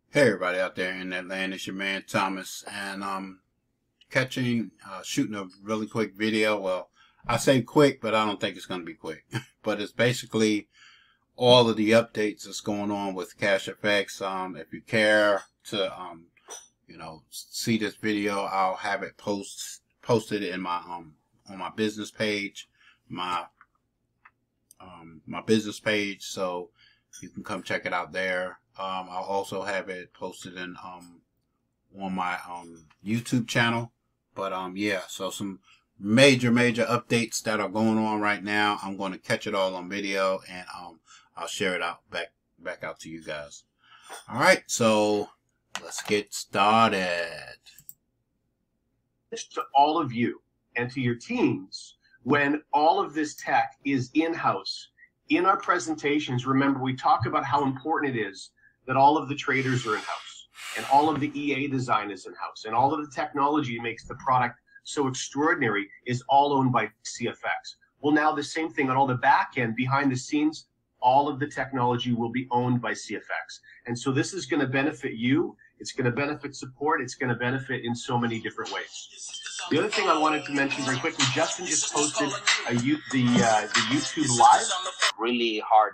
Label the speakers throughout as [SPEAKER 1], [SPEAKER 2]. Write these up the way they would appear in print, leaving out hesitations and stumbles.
[SPEAKER 1] Hey everybody out there in Atlanta, it's your man Thomas, and shooting a really quick video. Well, I say quick, but I don't think it's going to be quick. But it's basically all of the updates that's going on with Cash FX. If you care to see this video, I'll have it posted in my on my business page, my my business page, so you can come check it out there. I'll also have it posted in on my YouTube channel. But yeah, so some major updates that are going on right now. I'm going to catch it all on video, and I'll share it out back out to you guys. All right, so let's get started.
[SPEAKER 2] To all of you and to your teams, when all of this tech is in-house, in our presentations, remember we talk about how important it is that all of the traders are in-house and all of the EA design is in-house and all of the technology makes the product so extraordinary is all owned by CFX. Well, now the same thing on all the back end, behind the scenes, all of the technology will be owned by CFX. And so this is going to benefit you. It's going to benefit support. It's going to benefit in so many different ways. The other thing I wanted to mention very quickly, Justin just posted the YouTube Live.
[SPEAKER 3] Really hard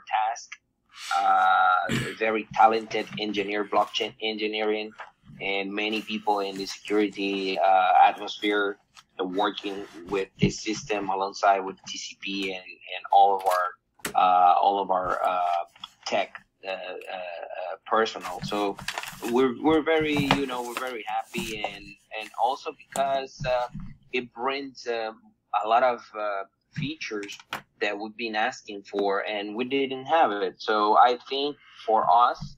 [SPEAKER 3] task. Very talented engineer, blockchain engineering, and many people in the security atmosphere working with this system alongside with TCP and all of our tech personnel. So we're very we're very happy, and also because it brings a lot of features that we've been asking for and we didn't have it. So I think for us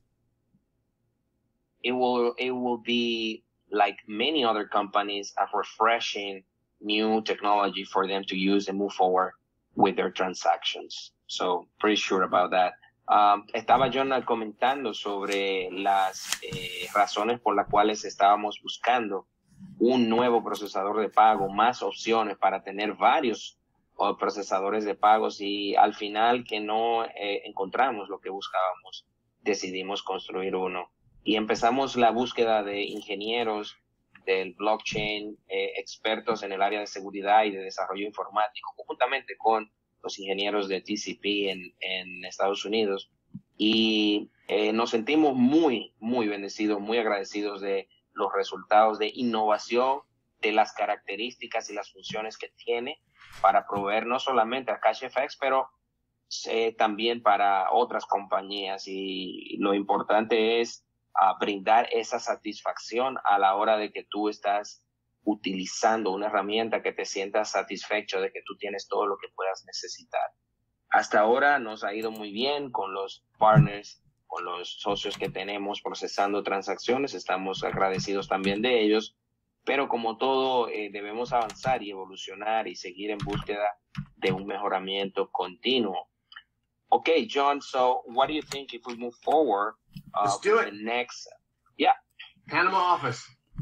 [SPEAKER 3] it will be like many other companies, a refreshing new technology for them to use and move forward with their transactions. So pretty sure about that. Estaba John comentando sobre las razones por las cuales estábamos buscando un nuevo procesador de pago, más opciones para tener varios procesadores de pagos, y al final que no encontramos lo que buscábamos, decidimos construir uno. Y empezamos la búsqueda de ingenieros del blockchain, expertos en el área de seguridad y de desarrollo informático, juntamente con los ingenieros de TCP en Estados Unidos, y nos sentimos muy bendecidos, muy agradecidos de los resultados de innovación, de las características y las funciones que tiene para proveer no solamente a CashFX, pero también para otras compañías, y lo importante es brindar esa satisfacción a la hora de que tú estás utilizando una herramienta, que te sientas satisfecho de que tú tienes todo lo que puedas necesitar. Hasta ahora nos ha ido muy bien con los partners, con los socios que tenemos procesando transacciones. Estamos agradecidos también de ellos, pero como todo debemos avanzar y evolucionar y seguir en búsqueda de un mejoramiento continuo. Okay, John, so what do you think if we move forward?
[SPEAKER 2] Let's do it.
[SPEAKER 3] The next, yeah.
[SPEAKER 2] Panama office.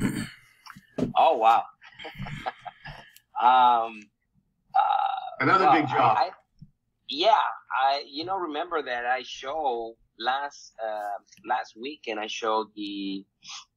[SPEAKER 3] Oh, wow.
[SPEAKER 2] Another big job.
[SPEAKER 3] I remember that I showed last week, and I showed the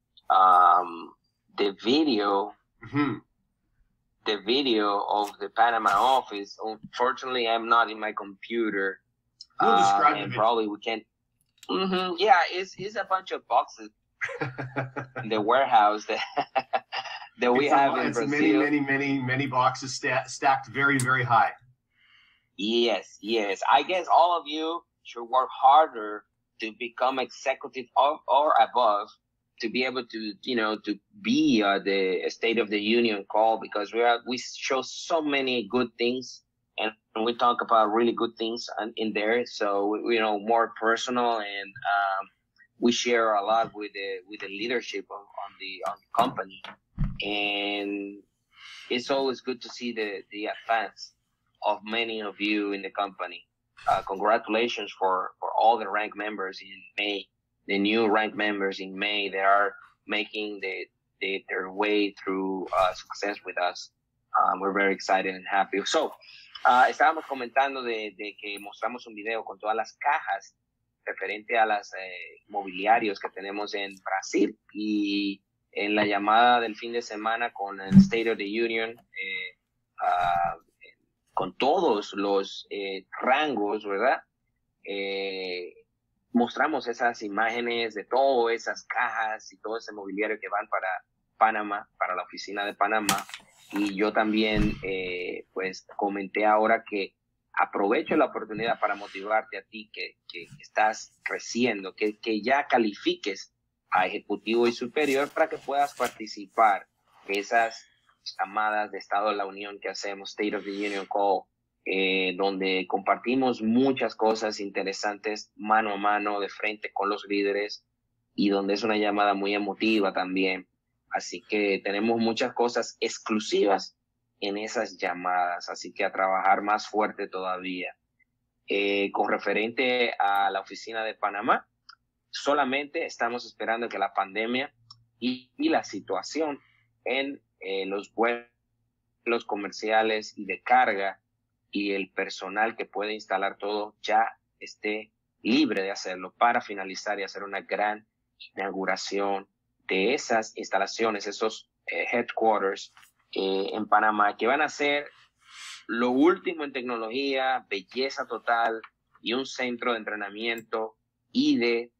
[SPEAKER 3] video, the video of the Panama office. Unfortunately, I'm not in my computer.
[SPEAKER 2] We'll describe
[SPEAKER 3] and
[SPEAKER 2] it.
[SPEAKER 3] Probably we can't. Yeah, it's a bunch of boxes in the warehouse that we have in Brazil.
[SPEAKER 2] Many boxes stacked very, very high.
[SPEAKER 3] Yes. I guess all of you should work harder to become executive or above to be able to, to be the State of the Union call, because we show so many good things and we talk about really good things in there. So, more personal, and we share a lot with the leadership on the company, and it's always good to see the advance of many of you in the company. Congratulations for all the rank members in May, the new rank members in May that are making their way through success with us. We're very excited and happy. So, estábamos comentando de que mostramos un video con todas las cajas referente a las mobiliarios que tenemos en Brasil, y en la llamada del fin de semana con el State of the Union, con todos los rangos, ¿verdad? Mostramos esas imágenes de todas esas cajas y todo ese mobiliario que van para Panamá, para la oficina de Panamá. Y yo también, pues, comenté ahora que aprovecho la oportunidad para motivarte a ti que estás creciendo, que ya califiques a ejecutivo y superior para que puedas participar de esas llamadas de Estado de la Unión que hacemos, State of the Union Call, donde compartimos muchas cosas interesantes mano a mano, de frente con los líderes, y donde es una llamada muy emotiva también. Así que tenemos muchas cosas exclusivas en esas llamadas, así que a trabajar más fuerte todavía. Con referente a la oficina de Panamá, solamente estamos esperando que la pandemia y la situación en los vuelos comerciales y de carga y el personal que puede instalar todo ya esté libre de hacerlo para finalizar y hacer una gran inauguración de esas instalaciones, esos headquarters en Panamá, que van a ser lo último en tecnología, belleza total y un centro de entrenamiento y de,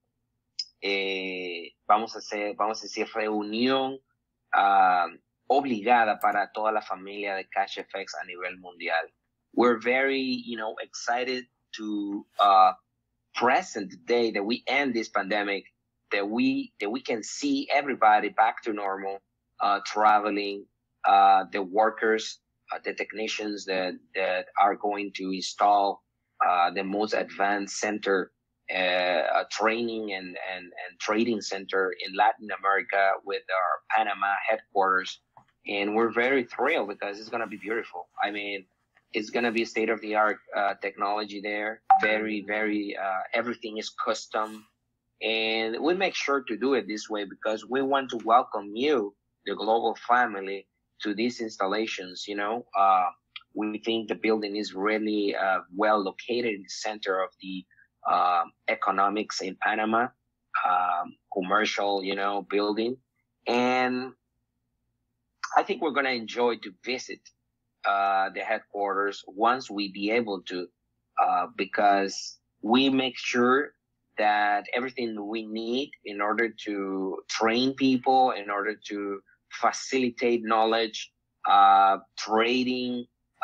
[SPEAKER 3] vamos a decir, reunión obligada para toda la familia de CashFX a nivel mundial. We're very, excited to present the day that we end this pandemic, that we can see everybody back to normal, traveling, the workers, the technicians that are going to install the most advanced center, training and trading center in Latin America with our Panama headquarters. And we're very thrilled because it's going to be beautiful. I mean, it's going to be state-of-the-art technology there. Very, very, everything is custom. And we make sure to do it this way because we want to welcome you, the global family, to these installations. We think the building is really well located in the center of the economics in Panama, commercial, building. And I think we're going to enjoy to visit the headquarters once we be able to, because we make sure that everything we need in order to train people, in order to facilitate knowledge, trading,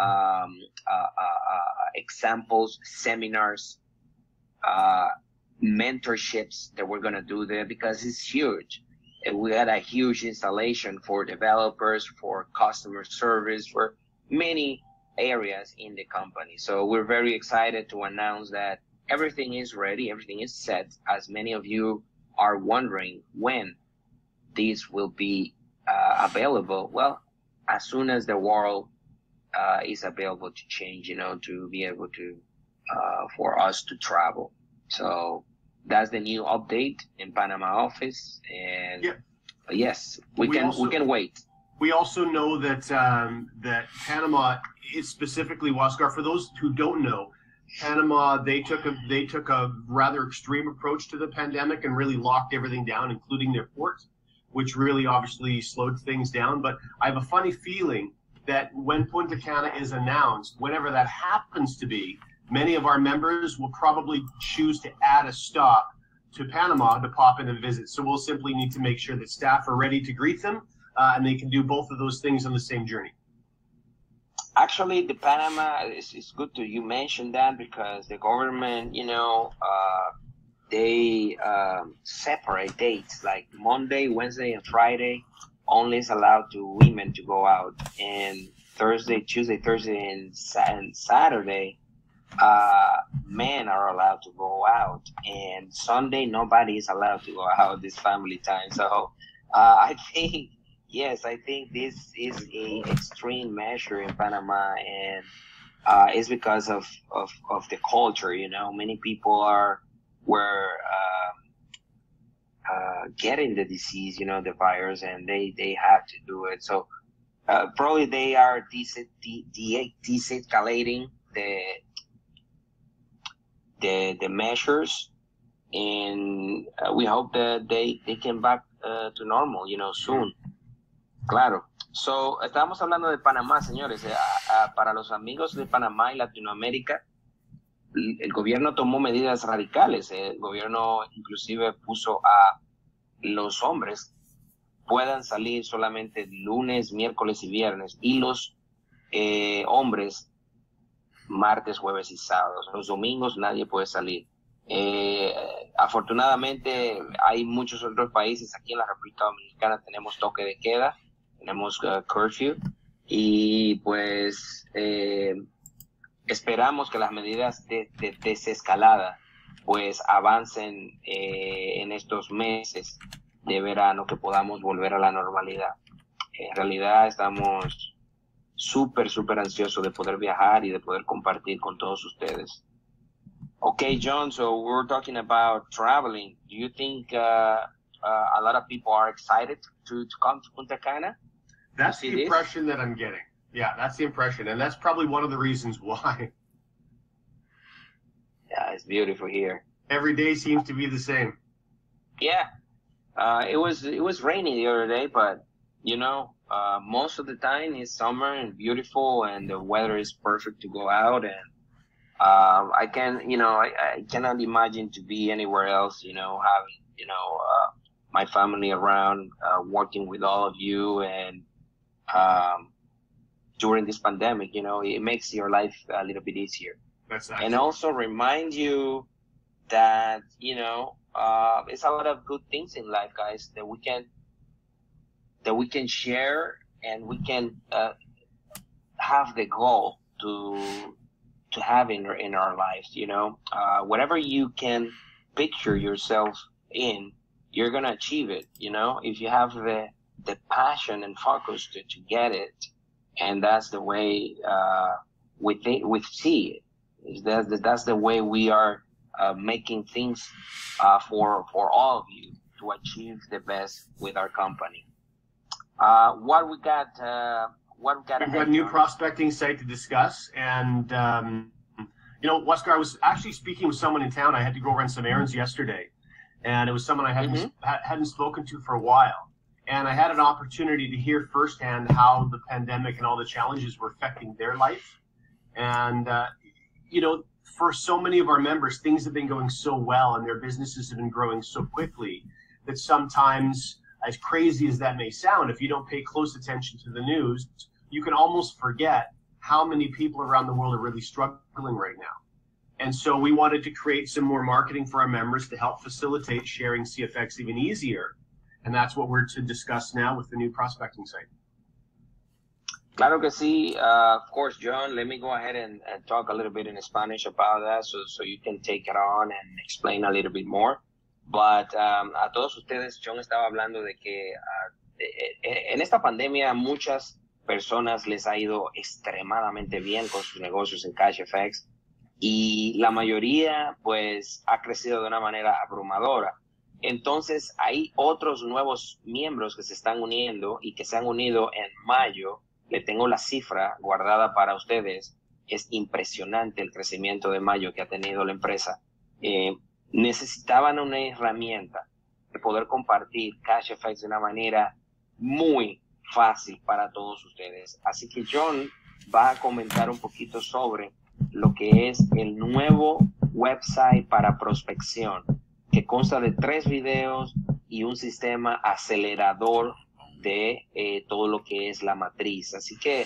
[SPEAKER 3] examples, seminars, mentorships that we're going to do there, because it's huge. And we had a huge installation for developers, for customer service, for many areas in the company. So we're very excited to announce that everything is ready, everything is set. As many of you are wondering when this will be available, well, as soon as the world is available to change, to be able to, for us to travel. So that's the new update in Panama office. And yes, we can wait.
[SPEAKER 2] We also know that that Panama is specifically, Huáscar, for those who don't know, Panama, they took a rather extreme approach to the pandemic and really locked everything down, including their ports, which really obviously slowed things down. But I have a funny feeling that when Punta Cana is announced, whenever that happens to be, many of our members will probably choose to add a stop to Panama to pop in and visit. So we'll simply need to make sure that staff are ready to greet them, and they can do both of those things on the same journey.
[SPEAKER 3] Actually, the Panama is good to you mention that, because the government, they separate dates, like Monday, Wednesday, and Friday only is allowed to women to go out, and Tuesday, Thursday, and Saturday, men are allowed to go out, and Sunday nobody is allowed to go out this family time. So I think this is an extreme measure in Panama, and it's because of the culture. Many people were getting the disease, the virus, and they have to do it. So probably they are de-escalating the measures, and we hope that they came back to normal, soon. Claro. So, estábamos hablando de Panamá, señores. Para los amigos de Panamá y Latinoamérica, el gobierno tomó medidas radicales. El gobierno inclusive puso a los hombres puedan salir solamente lunes, miércoles y viernes, y los hombres martes, jueves y sábados. Los domingos nadie puede salir. Afortunadamente hay muchos otros países. Aquí en la República Dominicana tenemos toque de queda, tenemos curfew, y pues esperamos que las medidas de desescalada pues avancen en estos meses de verano, que podamos volver a la normalidad. En realidad estamos súper ansiosos de poder viajar y de poder compartir con todos ustedes. Okay, John, so we're talking about traveling. Do you think a lot of people are excited to come to Punta Cana?
[SPEAKER 2] That's the impression that I'm getting. Yeah, that's the impression. And that's probably one of the reasons why.
[SPEAKER 3] Yeah, it's beautiful here.
[SPEAKER 2] Every day seems to be the same.
[SPEAKER 3] Yeah. It was rainy the other day, but most of the time it's summer and beautiful, and the weather is perfect to go out. And I cannot imagine to be anywhere else. Having my family around, working with all of you, and during this pandemic, it makes your life a little bit easier.
[SPEAKER 2] That's nice.
[SPEAKER 3] And also remind you that it's a lot of good things in life, guys, that we can share, and we can have the goal to have in our lives. Whatever you can picture yourself in, you're gonna achieve it. If you have the passion and focus to get it, and that's the way we see it. That's the way we are making things for all of you to achieve the best with our company. What we got? We've got
[SPEAKER 2] a new prospecting site to discuss, and Wesker, I was actually speaking with someone in town. I had to go run some errands yesterday, and it was someone I hadn't spoken to for a while, and I had an opportunity to hear firsthand how the pandemic and all the challenges were affecting their life, and for so many of our members, things have been going so well, and their businesses have been growing so quickly that sometimes, as crazy as that may sound, if you don't pay close attention to the news, you can almost forget how many people around the world are really struggling right now. And so we wanted to create some more marketing for our members to help facilitate sharing CFX even easier. And that's what we're to discuss now with the new prospecting site.
[SPEAKER 3] Claro que sí. Of course, John, let me go ahead and talk a little bit in Spanish about that so you can take it on and explain a little bit more. But a todos ustedes, John estaba hablando de que en esta pandemia muchas personas les ha ido extremadamente bien con sus negocios en CashFX, y la mayoría pues ha crecido de una manera abrumadora. Entonces hay otros nuevos miembros que se están uniendo y que se han unido en mayo. Le tengo la cifra guardada para ustedes. Es impresionante el crecimiento de mayo que ha tenido la empresa. Necesitaban una herramienta de poder compartir CashFX de una manera muy fácil para todos ustedes. Así que John va a comentar un poquito sobre lo que es el nuevo website para prospección, que consta de 3 videos y un sistema acelerador de todo lo que es la matriz. Así que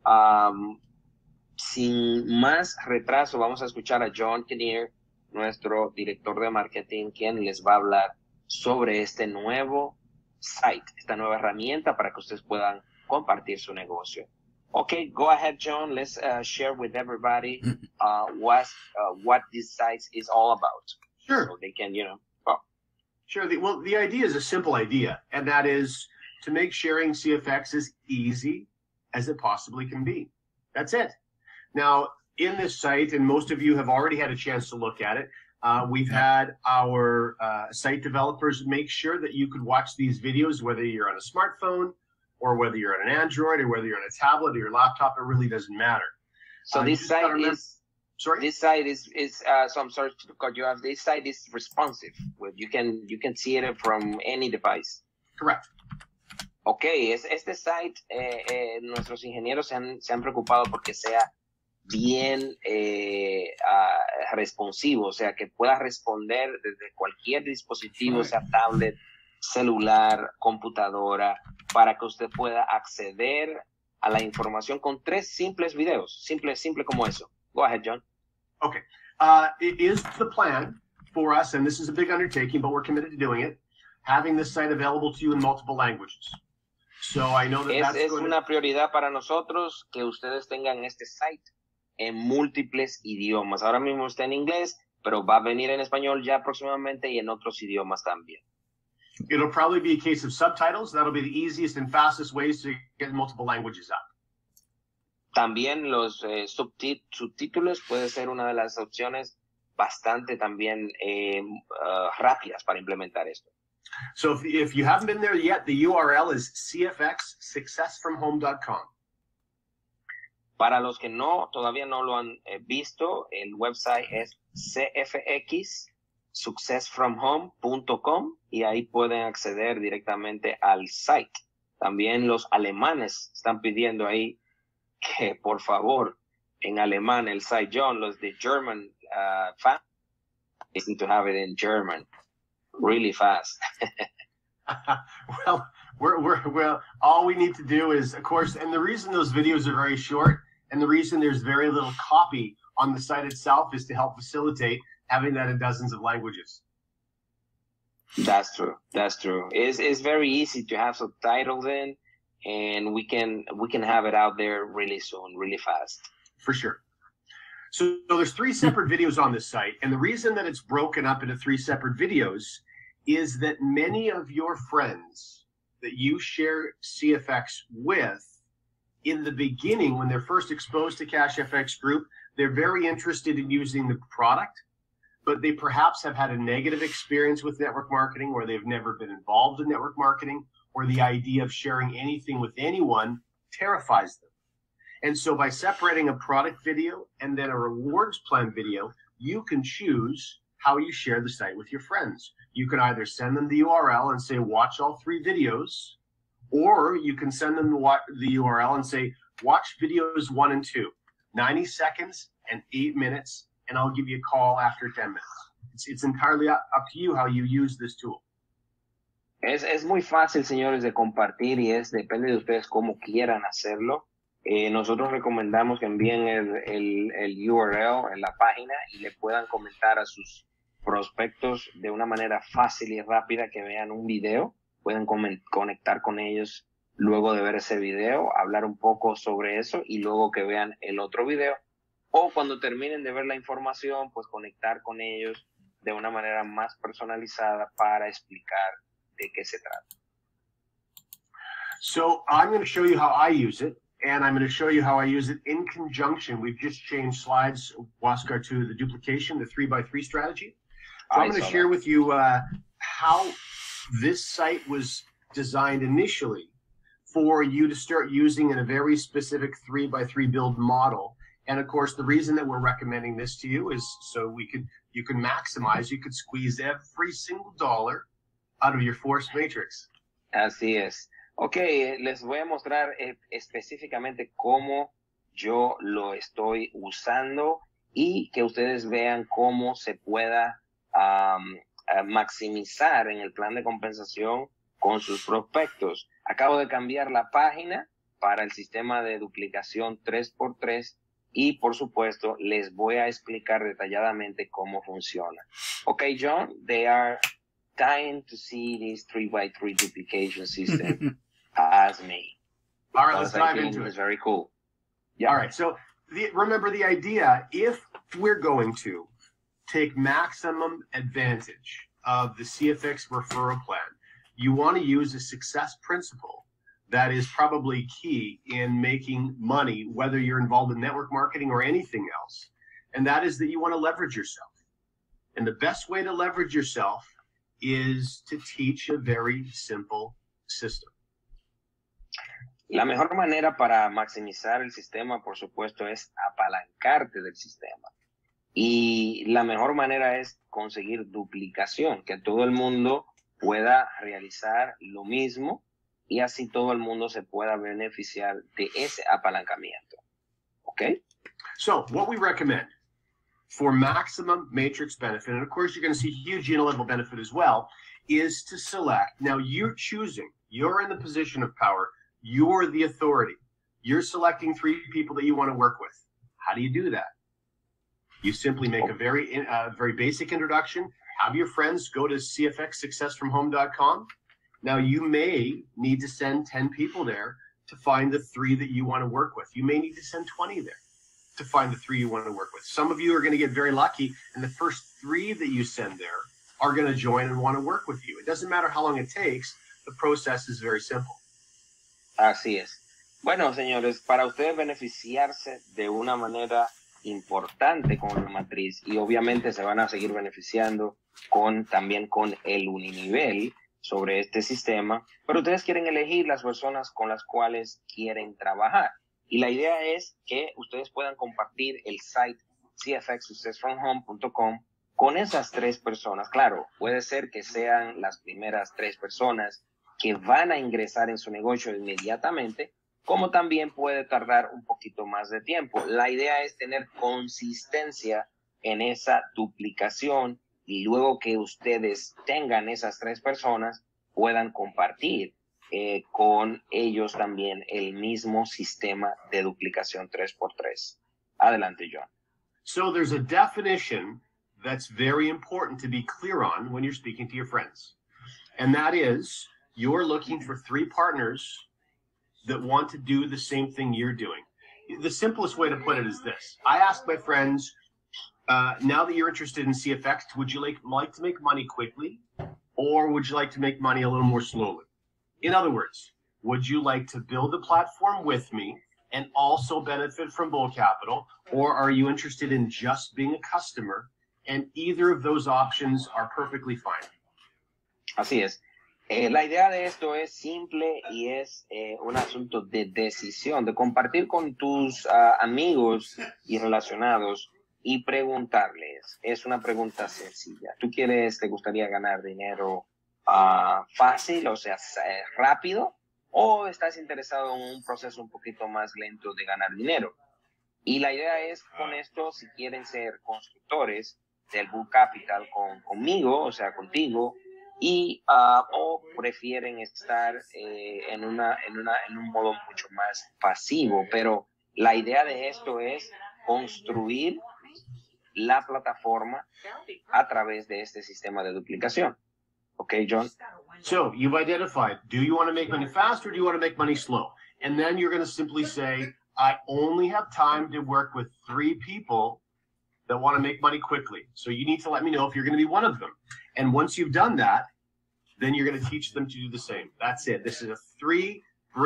[SPEAKER 3] sin más retraso, vamos a escuchar a John Kinnear, nuestro director de marketing, quien les va a hablar sobre este nuevo site, esta nueva herramienta para que ustedes puedan compartir su negocio. Okay, go ahead, John. Let's share with everybody what this site is all about.
[SPEAKER 2] Sure.
[SPEAKER 3] So they can,
[SPEAKER 2] Sure. The idea is a simple idea, and that is to make sharing CFX as easy as it possibly can be. That's it. Now, in this site, and most of you have already had a chance to look at it, we've had our site developers make sure that you could watch these videos, whether you're on a smartphone or whether you're on an Android or whether you're on a tablet or your laptop. It really doesn't matter.
[SPEAKER 3] So this site
[SPEAKER 2] Sorry?
[SPEAKER 3] This site is so I'm sorry to cut you off. This site is responsive. You can see it from any device.
[SPEAKER 2] Correct.
[SPEAKER 3] Okay, este site, nuestros ingenieros se han preocupado porque sea bien responsivo, o sea, que pueda responder desde cualquier dispositivo, sea tablet, celular, computadora, para que usted pueda acceder a la información con 3 simples videos, simple como eso. Go ahead, John.
[SPEAKER 2] Okay. It is the plan for us, and this is a big undertaking, but we're committed to doing it, having this site available to you in multiple languages. So I know that
[SPEAKER 3] es una prioridad para nosotros que ustedes tengan este site en múltiples idiomas. Ahora mismo está en inglés, pero va a venir en español ya próximamente y en otros idiomas también.
[SPEAKER 2] It'll probably be a case of subtitles. That'll be the easiest and fastest ways to get multiple languages up.
[SPEAKER 3] También los subtítulos puede ser una de las opciones bastante también rápidas para implementar esto.
[SPEAKER 2] So if you haven't been there yet, the URL is cfxsuccessfromhome.com.
[SPEAKER 3] Para los que todavía no lo han visto, el website es cfxsuccessfromhome.com y ahí pueden acceder directamente al site. También los alemanes están pidiendo ahí que por favor en alemán el site, John, los de German fans, listen to have it in German really fast.
[SPEAKER 2] Well, we're all we need to do is, of course, and the reason those videos are very short and the reason there's very little copy on the site itself is to help facilitate having that in dozens of languages.
[SPEAKER 3] That's true. It's very easy to have subtitles in, and we can have it out there really soon, really fast.
[SPEAKER 2] For sure. So there's 3 separate videos on this site, and the reason that it's broken up into 3 separate videos is that many of your friends that you share CFX with, in the beginning, when they're first exposed to CashFX Group, they're very interested in using the product, but they perhaps have had a negative experience with network marketing, or they've never been involved in network marketing, or the idea of sharing anything with anyone terrifies them. And so by separating a product video and then a rewards plan video, you can choose how you share the site with your friends. You can either send them the URL and say, watch all 3 videos, or you can send them the URL and say, watch videos 1 and 2, 90 seconds and 8 minutes, and I'll give you a call after 10 minutes. It's entirely up to you how you use this tool.
[SPEAKER 3] Es muy fácil, señores, de compartir y depende de ustedes cómo quieran hacerlo. Nosotros recomendamos que envíen el URL en la página y le puedan comentar a sus prospectos de una manera fácil y rápida, que vean un video, pueden conectar con ellos luego de ver ese video, hablar un poco sobre eso y luego que vean el otro video, o cuando terminen de ver la información, pues conectar con ellos de una manera más personalizada para explicar de qué se trata.
[SPEAKER 2] So I'm going to show you how I use it, and I'm going to show you how I use it in conjunction. We've just changed slides, Waskar, to the duplication, the 3x3 strategy. So I'm going to share with you how this site was designed initially for you to start using in a very specific 3x3 build model. And of course, the reason that we're recommending this to you is so you can maximize, you could squeeze every single dollar out of your force matrix.
[SPEAKER 3] Así es. Ok, les voy a mostrar específicamente cómo yo lo estoy usando y que ustedes vean cómo se pueda maximizar en el plan de compensación con sus prospectos. Acabo de cambiar la página para el sistema de duplicación 3x3 y, por supuesto, les voy a explicar detalladamente cómo funciona. Ok, John, they are dying to see this 3x3 duplication system as me.
[SPEAKER 2] All right, let's dive into it.
[SPEAKER 3] It's very cool. Yeah.
[SPEAKER 2] All right, so remember the idea, if we're going to take maximum advantage of the CFX referral plan, you want to use a success principle that is probably key in making money, whether you're involved in network marketing or anything else. And that is that you want to leverage yourself. And the best way to leverage yourself is to teach a very simple system.
[SPEAKER 3] La mejor manera para maximizar el sistema, por supuesto, es apalancarte del sistema. Y la mejor manera es conseguir duplicación, que todo el mundo pueda realizar lo mismo y así todo el mundo se pueda beneficiar de ese apalancamiento. Okay?
[SPEAKER 2] So what we recommend for maximum matrix benefit, and of course you're going to see huge unilevel benefit as well, is to select. Now you're choosing. You're in the position of power. You're the authority. You're selecting 3 people that you want to work with. How do you do that? You simply make a very basic introduction. Have your friends go to cfxsuccessfromhome.com. Now you may need to send 10 people there to find the 3 that you want to work with. You may need to send 20 there to find the 3 you want to work with. Some of you are going to get very lucky, and the first 3 that you send there are going to join and want to work with you. It doesn't matter how long it takes. The process is very simple.
[SPEAKER 3] Así es. Bueno, señores, para ustedes beneficiarse de una manera importante con la matriz, y obviamente se van a seguir beneficiando también con el uninivel sobre este sistema, pero ustedes quieren elegir las personas con las cuales quieren trabajar. Y la idea es que ustedes puedan compartir el site cfxsuccessfromhome.com con esas 3 personas. Claro, puede ser que sean las primeras 3 personas que van a ingresar en su negocio inmediatamente, como también puede tardar un poquito más de tiempo. La idea es tener consistencia en esa duplicación y luego que ustedes tengan esas 3 personas, puedan compartir con ellos también el mismo sistema de duplicación 3x3. Adelante, John.
[SPEAKER 2] So there's a definition that's very important to be clear on when you're speaking to your friends. And that is, you're looking for 3 partners that want to do the same thing you're doing. The simplest way to put it is this. I ask my friends, now that you're interested in CFX, would you like to make money quickly, or would you like to make money a little more slowly? In other words, would you like to build a platform with me and also benefit from Bull Capital, or are you interested in just being a customer? And either of those options are perfectly fine.
[SPEAKER 3] Así es. La idea de esto es simple y es un asunto de decisión, de compartir con tus amigos y relacionados y preguntarles. Es una pregunta sencilla. ¿Te gustaría ganar dinero fácil, o sea, rápido? ¿O estás interesado en un proceso un poquito más lento de ganar dinero? Y la idea es con esto, si quieren ser constructores del Bull Capital conmigo, o sea, contigo, y o prefieren estar en un modo mucho más pasivo, pero la idea de esto es construir la plataforma a través de este sistema de duplicación. Okay, John?
[SPEAKER 2] So you've identified, do you want to make money fast or do you want to make money slow? And then you're going to simply say, I only have time to work with 3 people that want to make money quickly. So you need to let me know if you're going to be one of them. And once you've done that, then you're going to teach them to do the same. That's it. This is a 3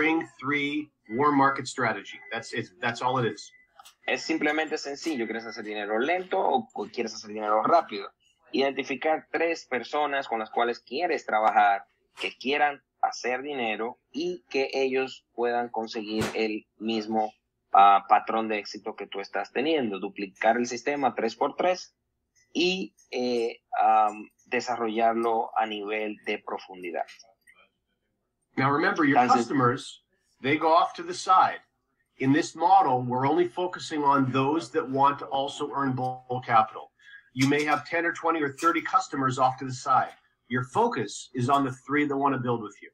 [SPEAKER 2] warm market strategy. That's all it is.
[SPEAKER 3] Es simplemente sencillo. ¿Quieres hacer dinero lento o quieres hacer dinero rápido? Identificar 3 personas con las cuales quieres trabajar, que quieran hacer dinero y que ellos puedan conseguir el mismo patrón de éxito que tú estás teniendo. Duplicar el sistema 3x3 y desarrollarlo a nivel de profundidad.
[SPEAKER 2] Now remember, your customers, they go off to the side. In this model, we're only focusing on those that want to also earn Bull Capital. You may have 10 or 20 or 30 customers off to the side. Your focus is on the 3 that want to build with you.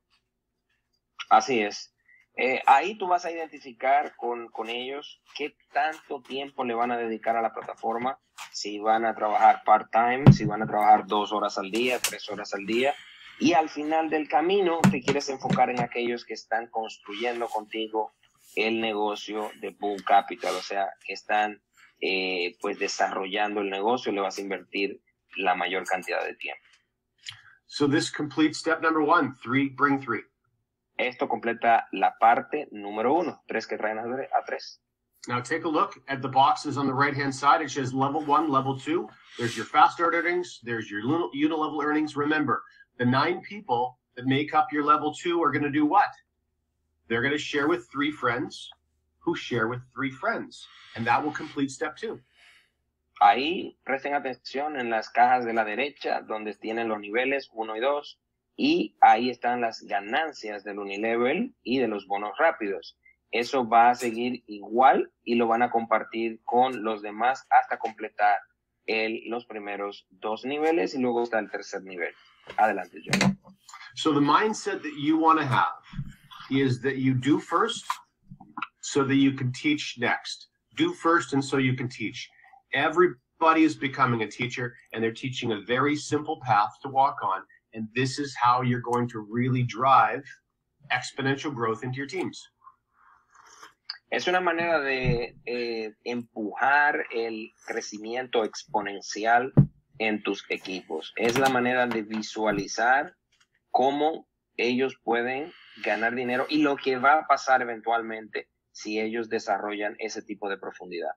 [SPEAKER 3] Así es. Ahí tú vas a identificar con ellos qué tanto tiempo le van a dedicar a la plataforma, si van a trabajar part-time, si van a trabajar 2 horas al día, 3 horas al día, y al final del camino te quieres enfocar en aquellos que están construyendo contigo el negocio de Bull Capital, o sea, que están pues desarrollando el negocio, le vas a invertir la mayor cantidad de tiempo.
[SPEAKER 2] So this completes step number 1, bring 3.
[SPEAKER 3] Esto completa la parte número 1, 3 que traen a 3.
[SPEAKER 2] Now take a look at the boxes on the right-hand side. It says level 1, level 2. There's your fast start earnings. There's your unilevel earnings. Remember, the 9 people that make up your level 2 are going to do what? They're going to share with 3 friends who share with 3 friends. And that will complete step 2.
[SPEAKER 3] Ahí presten atención en las cajas de la derecha donde tienen los niveles 1 y 2 y ahí están las ganancias del Unilevel y de los bonos rápidos. Eso va a seguir igual y lo van a compartir con los demás hasta completar los primeros 2 niveles y luego está el tercer nivel. Adelante, John.
[SPEAKER 2] So the mindset that you want to have is that you do first so that you can teach next. Do first and so you can teach. Everybody is becoming a teacher, and they're teaching a very simple path to walk on, and this is how you're going to really drive exponential growth into your teams.
[SPEAKER 3] Es una manera de empujar el crecimiento exponencial en tus equipos. Es la manera de visualizar cómo ellos pueden ganar dinero y lo que va a pasar eventualmente si ellos desarrollan ese tipo de profundidad.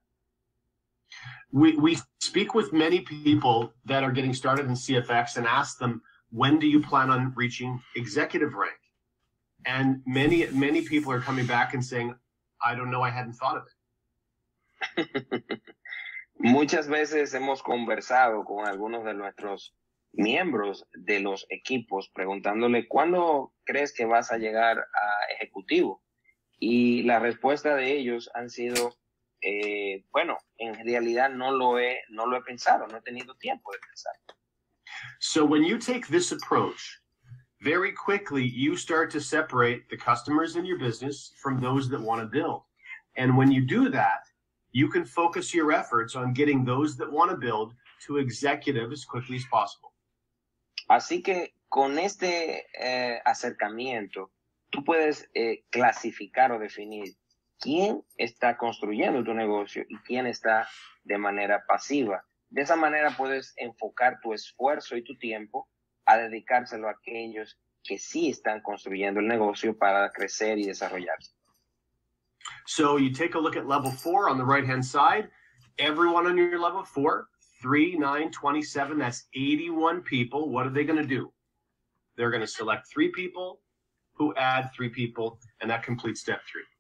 [SPEAKER 2] We speak with many people that are getting started in CFX and ask them, when do you plan on reaching executive rank? And many people are coming back and saying, I don't know, I hadn't thought of it.
[SPEAKER 3] Muchas veces hemos conversado con algunos de nuestros miembros de los equipos preguntándole, ¿cuándo crees que vas a llegar a ejecutivo? Y la respuesta de ellos han sido, bueno, en realidad no lo he pensado, no he tenido tiempo de pensar.
[SPEAKER 2] So when you take this approach, very quickly you start to separate the customers in your business from those that want to build. And when you do that, you can focus your efforts on getting those that want to build to executive as quickly as possible.
[SPEAKER 3] Así que con este acercamiento, tú puedes clasificar o definir quién está construyendo tu negocio y quién está de manera pasiva. De esa manera puedes enfocar tu esfuerzo y tu tiempo a dedicárselo a aquellos que sí están construyendo el negocio para crecer y desarrollarse.
[SPEAKER 2] So you take a look at level 4 on the right-hand side. Everyone on your level 4, 3, 9, 27, that's 81 people. What are they going to do? They're going to select 3 people who add 3 people, and that completes step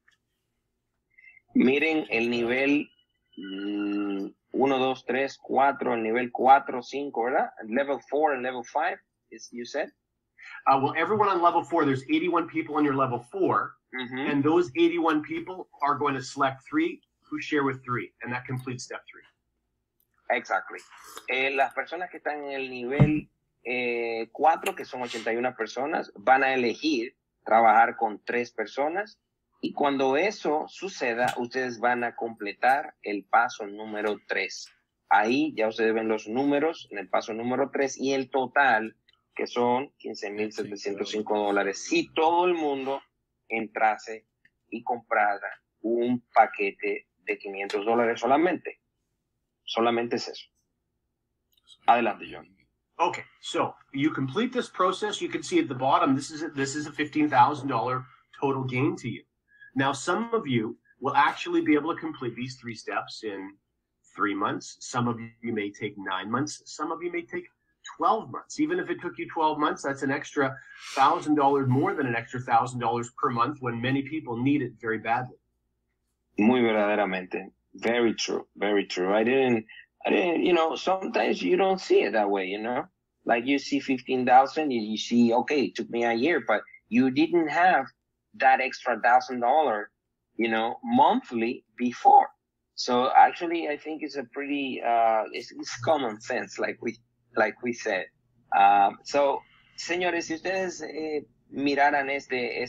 [SPEAKER 2] 3.
[SPEAKER 3] Miren el nivel 1, 2, 3, 4, el nivel 4, 5, ¿verdad? Level 4 and level 5, you said?
[SPEAKER 2] Well, everyone on level 4, there's 81 people on your level 4, and those 81 people are going to select 3 who share with 3, and that completes step 3.
[SPEAKER 3] Exactly. Las personas que están en el nivel 4, que son 81 personas, van a elegir trabajar con 3 personas, y cuando eso suceda, ustedes van a completar el paso número 3. Ahí ya ustedes ven los números en el paso número 3 y el total, que son $15,705, si todo el mundo entrase y comprara un paquete de $500 solamente. Solamente es eso. Adelante, John.
[SPEAKER 2] Okay, so you complete this process. You can see at the bottom, this is a $15,000 total gain to you. Now, some of you will actually be able to complete these 3 steps in 3 months. Some of you may take 9 months. Some of you may take 12 months. Even if it took you 12 months, that's an extra $1,000 more than an extra $1,000 per month when many people need it very badly.
[SPEAKER 3] Muy verdaderamente. Very true. Very true. I didn't, sometimes you don't see it that way, Like you see 15,000, you see, okay, it took me a year, but you didn't have that extra $1,000, monthly before. So actually, I think it's a pretty, it's common sense, like we said. So, señores, si ustedes miraran este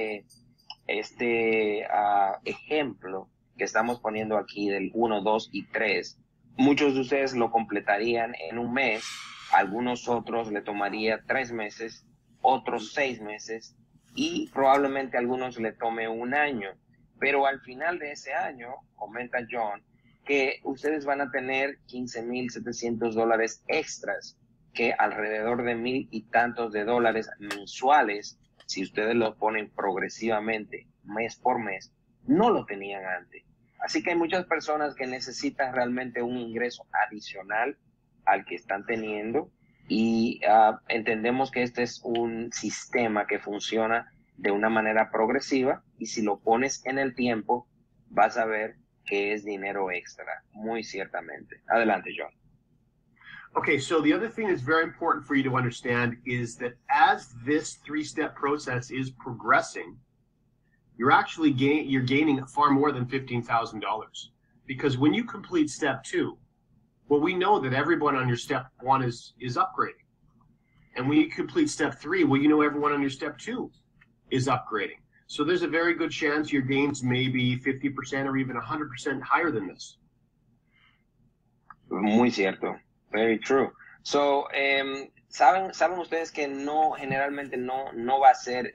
[SPEAKER 3] ejemplo que estamos poniendo aquí del 1, 2 y 3, muchos de ustedes lo completarían en un mes, algunos otros le tomaría 3 meses, otros 6 meses y probablemente a algunos le tome un año. Pero al final de ese año, comenta John, que ustedes van a tener $15,700 extras, que alrededor de $1,000 y tantos de dólares mensuales, si ustedes lo ponen progresivamente, mes por mes, no lo tenían antes. Así que hay muchas personas que necesitan realmente un ingreso adicional al que están teniendo y entendemos que este es un sistema que funciona de una manera progresiva y si lo pones en el tiempo vas a ver que es dinero extra, muy ciertamente. Adelante, John.
[SPEAKER 2] Okay, so the other thing that's very important for you to understand is that as this three-step process is progressing, you're actually gaining far more than $15,000, because when you complete step 2, well, we know that everyone on your step 1 is upgrading, and when you complete step 3, well, you know everyone on your step 2 is upgrading. So there's a very good chance your gains may be 50% or even 100% higher than this.
[SPEAKER 3] Muy cierto. Very true. So, saben ustedes que generalmente no va a ser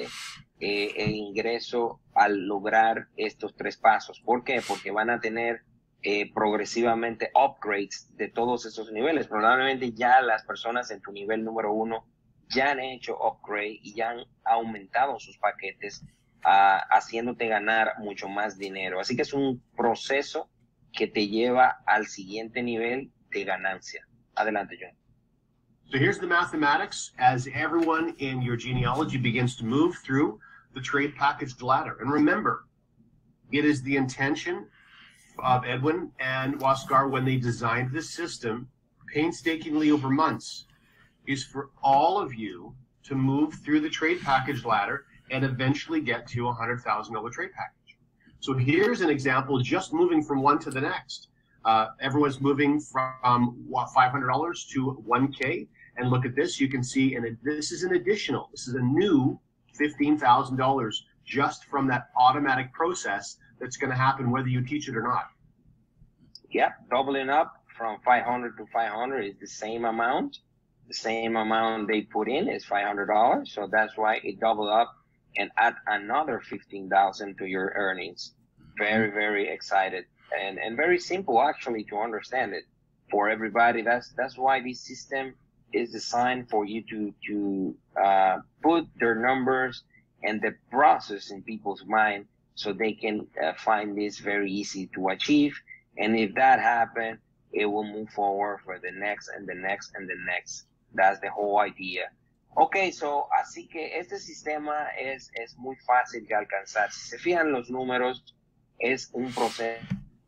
[SPEAKER 3] el ingreso al lograr estos 3 pasos. ¿Por qué? Porque van a tener progresivamente upgrades de todos esos niveles. Probablemente ya las personas en tu nivel número 1 ya han hecho upgrade y ya han aumentado sus paquetes, haciéndote ganar mucho más dinero. Así que es un proceso que te lleva al siguiente nivel de ganancia. Adelante, John.
[SPEAKER 2] So here's the mathematics as everyone in your genealogy begins to move through the trade package ladder. And remember, it is the intention of Edwin and Waskar when they designed this system painstakingly over months is for all of you to move through the trade package ladder and eventually get to a $100,000 trade package. So here's an example, just moving from one to the next. Everyone's moving from $500 to 1K, and look at this. You can see, and this is an additional. This is a new $15,000 just from that automatic process that's going to happen whether you teach it or not.
[SPEAKER 3] Yeah, doubling up from 500 to 500 is the same amount. The same amount they put in is $500, so that's why it doubled up and add another $15,000 to your earnings. Very, very excited and very simple actually to understand it for everybody. That's why this system is designed for you to put their numbers and the process in people's mind so they can find this very easy to achieve. And if that happens, it will move forward for the next and the next and the next. That's the whole idea. Okay, so así que este sistema es muy fácil de alcanzar. Si se fijan los números, es un proceso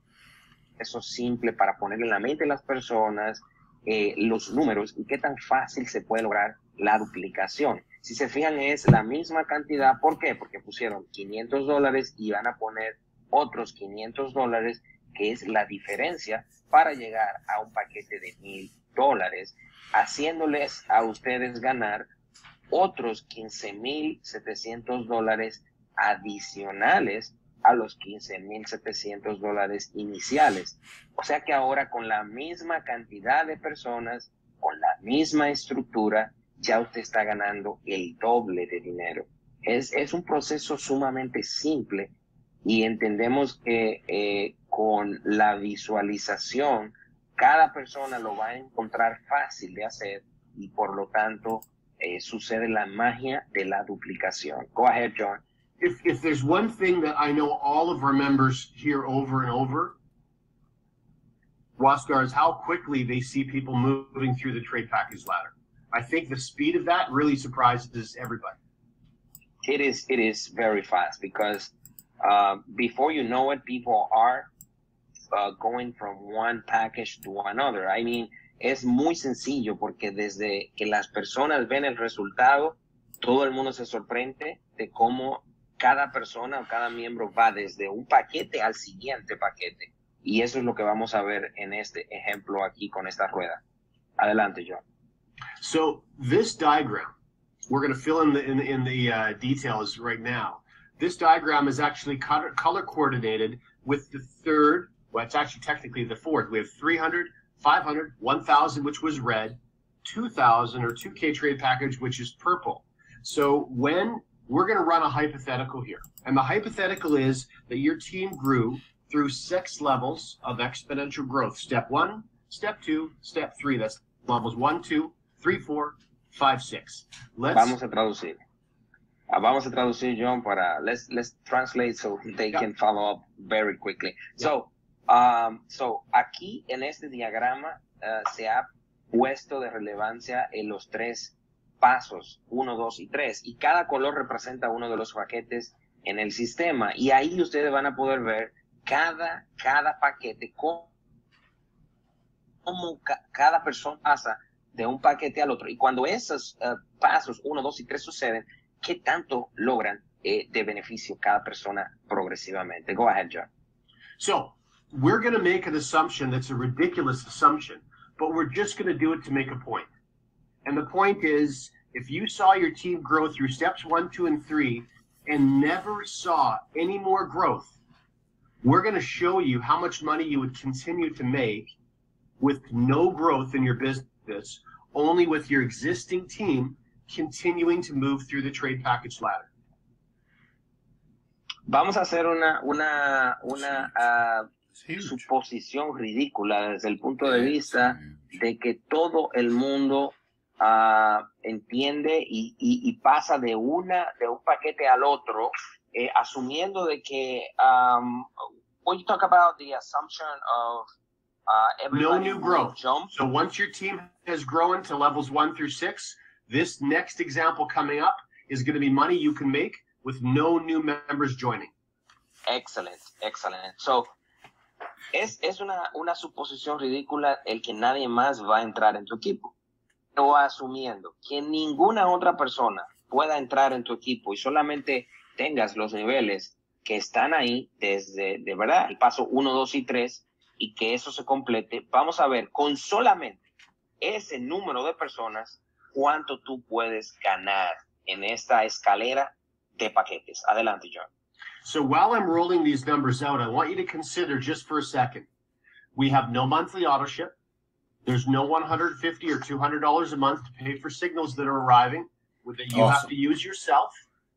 [SPEAKER 3] simple para poner en la mente de las personas los números y qué tan fácil se puede lograr la duplicación. Si se fijan, es la misma cantidad. ¿Por qué? Porque pusieron $500 y van a poner otros $500, que es la diferencia para llegar a un paquete de $1,000, haciéndoles a ustedes ganar otros $15,700 adicionales a los $15,700 iniciales. O sea que ahora con la misma cantidad de personas, con la misma estructura, ya usted está ganando el doble de dinero. Es un proceso sumamente simple y entendemos que con la visualización, cada persona lo va a encontrar fácil de hacer y por lo tanto sucede la magia de la duplicación. Go ahead, John.
[SPEAKER 2] If there's one thing that I know all of our members hear over and over, Waskar, is how quickly they see people moving through the trade package ladder. I think the speed of that really surprises everybody.
[SPEAKER 3] It is very fast because before you know it, people are going from one package to another. I mean, es muy sencillo porque desde que las personas ven el resultado, todo el mundo se sorprende de cómo cada persona o cada miembro va desde un paquete al siguiente paquete. Y eso es lo que vamos a ver en este ejemplo aquí con esta rueda. Adelante, John.
[SPEAKER 2] So this diagram, we're going to fill in the details right now. This diagram is actually color coordinated with the third. Well, it's actually technically the fourth. We have 300, 500, 1,000, which was red, 2,000 or 2K trade package, which is purple. So when we're going to run a hypothetical here, and the hypothetical is that your team grew through 6 levels of exponential growth. Step 1, Step 2, Step 3. That's levels 1, 2, 3, 4, 5, 6.
[SPEAKER 3] Vamos a traducir. Vamos a traducir, John, para let's translate so they can follow up very quickly. So aquí en este diagrama se ha puesto de relevancia en los 3 pasos, 1, 2 y 3, y cada color representa uno de los paquetes en el sistema, y ahí ustedes van a poder ver cada paquete, cómo cada persona pasa de un paquete al otro. Y cuando esos pasos 1, 2 y 3 suceden, ¿qué tanto logran de beneficio cada persona progresivamente? Go ahead, John.
[SPEAKER 2] So we're going to make an assumption that's a ridiculous assumption, but we're just going to do it to make a point. And the point is, if you saw your team grow through steps 1, 2, and 3 and never saw any more growth, we're going to show you how much money you would continue to make with no growth in your business, only with your existing team continuing to move through the trade package ladder.
[SPEAKER 3] Vamos a hacer una suposición ridícula desde el punto de vista de que todo el mundo entiende y pasa de un paquete al otro, asumiendo de que when you talk about the assumption of
[SPEAKER 2] no new growth.
[SPEAKER 3] Jump.
[SPEAKER 2] So once your team has grown to levels 1 through 6, this next example coming up is going to be money you can make with no new members joining.
[SPEAKER 3] Excellent. So, es una suposición ridícula el que nadie más va a entrar en tu equipo. O asumiendo que ninguna otra persona pueda entrar en tu equipo y solamente tengas los niveles que están ahí desde, de verdad, el paso 1, 2 y 3, y que eso se complete, vamos a ver con solamente ese número de personas cuánto tú puedes ganar en esta escalera de paquetes. Adelante, John.
[SPEAKER 2] So while I'm rolling these numbers out, I want you to consider just for a second, we have no monthly auto ship. There's no $150 or $200 a month to pay for signals that are arriving that you have to use yourself.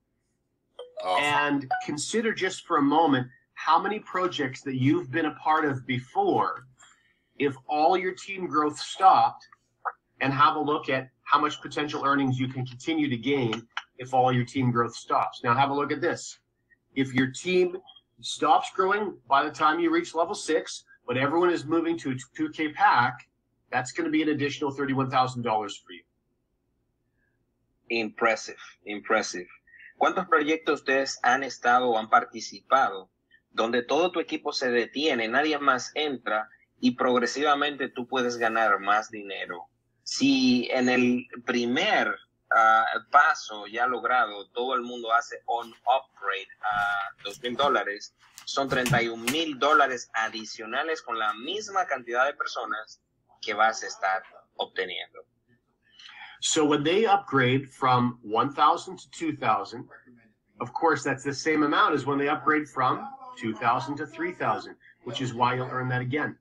[SPEAKER 2] And consider just for a moment how many projects that you've been a part of before, if all your team growth stopped, and have a look at how much potential earnings you can continue to gain if all your team growth stops. Now have a look at this. If your team stops growing by the time you reach level 6, but everyone is moving to a 2K pack, that's going to be an additional $31,000 for you.
[SPEAKER 3] Impressive. ¿Cuántos proyectos ustedes han estado o han participado donde todo tu equipo se detiene, nadie más entra y progresivamente tú puedes ganar más dinero? Si en el primer paso ya logrado todo el mundo hace un upgrade a $2,000, son $31,000 adicionales con la misma cantidad de personas que vas a estar obteniendo.
[SPEAKER 2] So when they upgrade from 1,000 to 2,000, of course, that's the same amount as when they upgrade from 2,000 to 3,000, which is why you'll earn that again.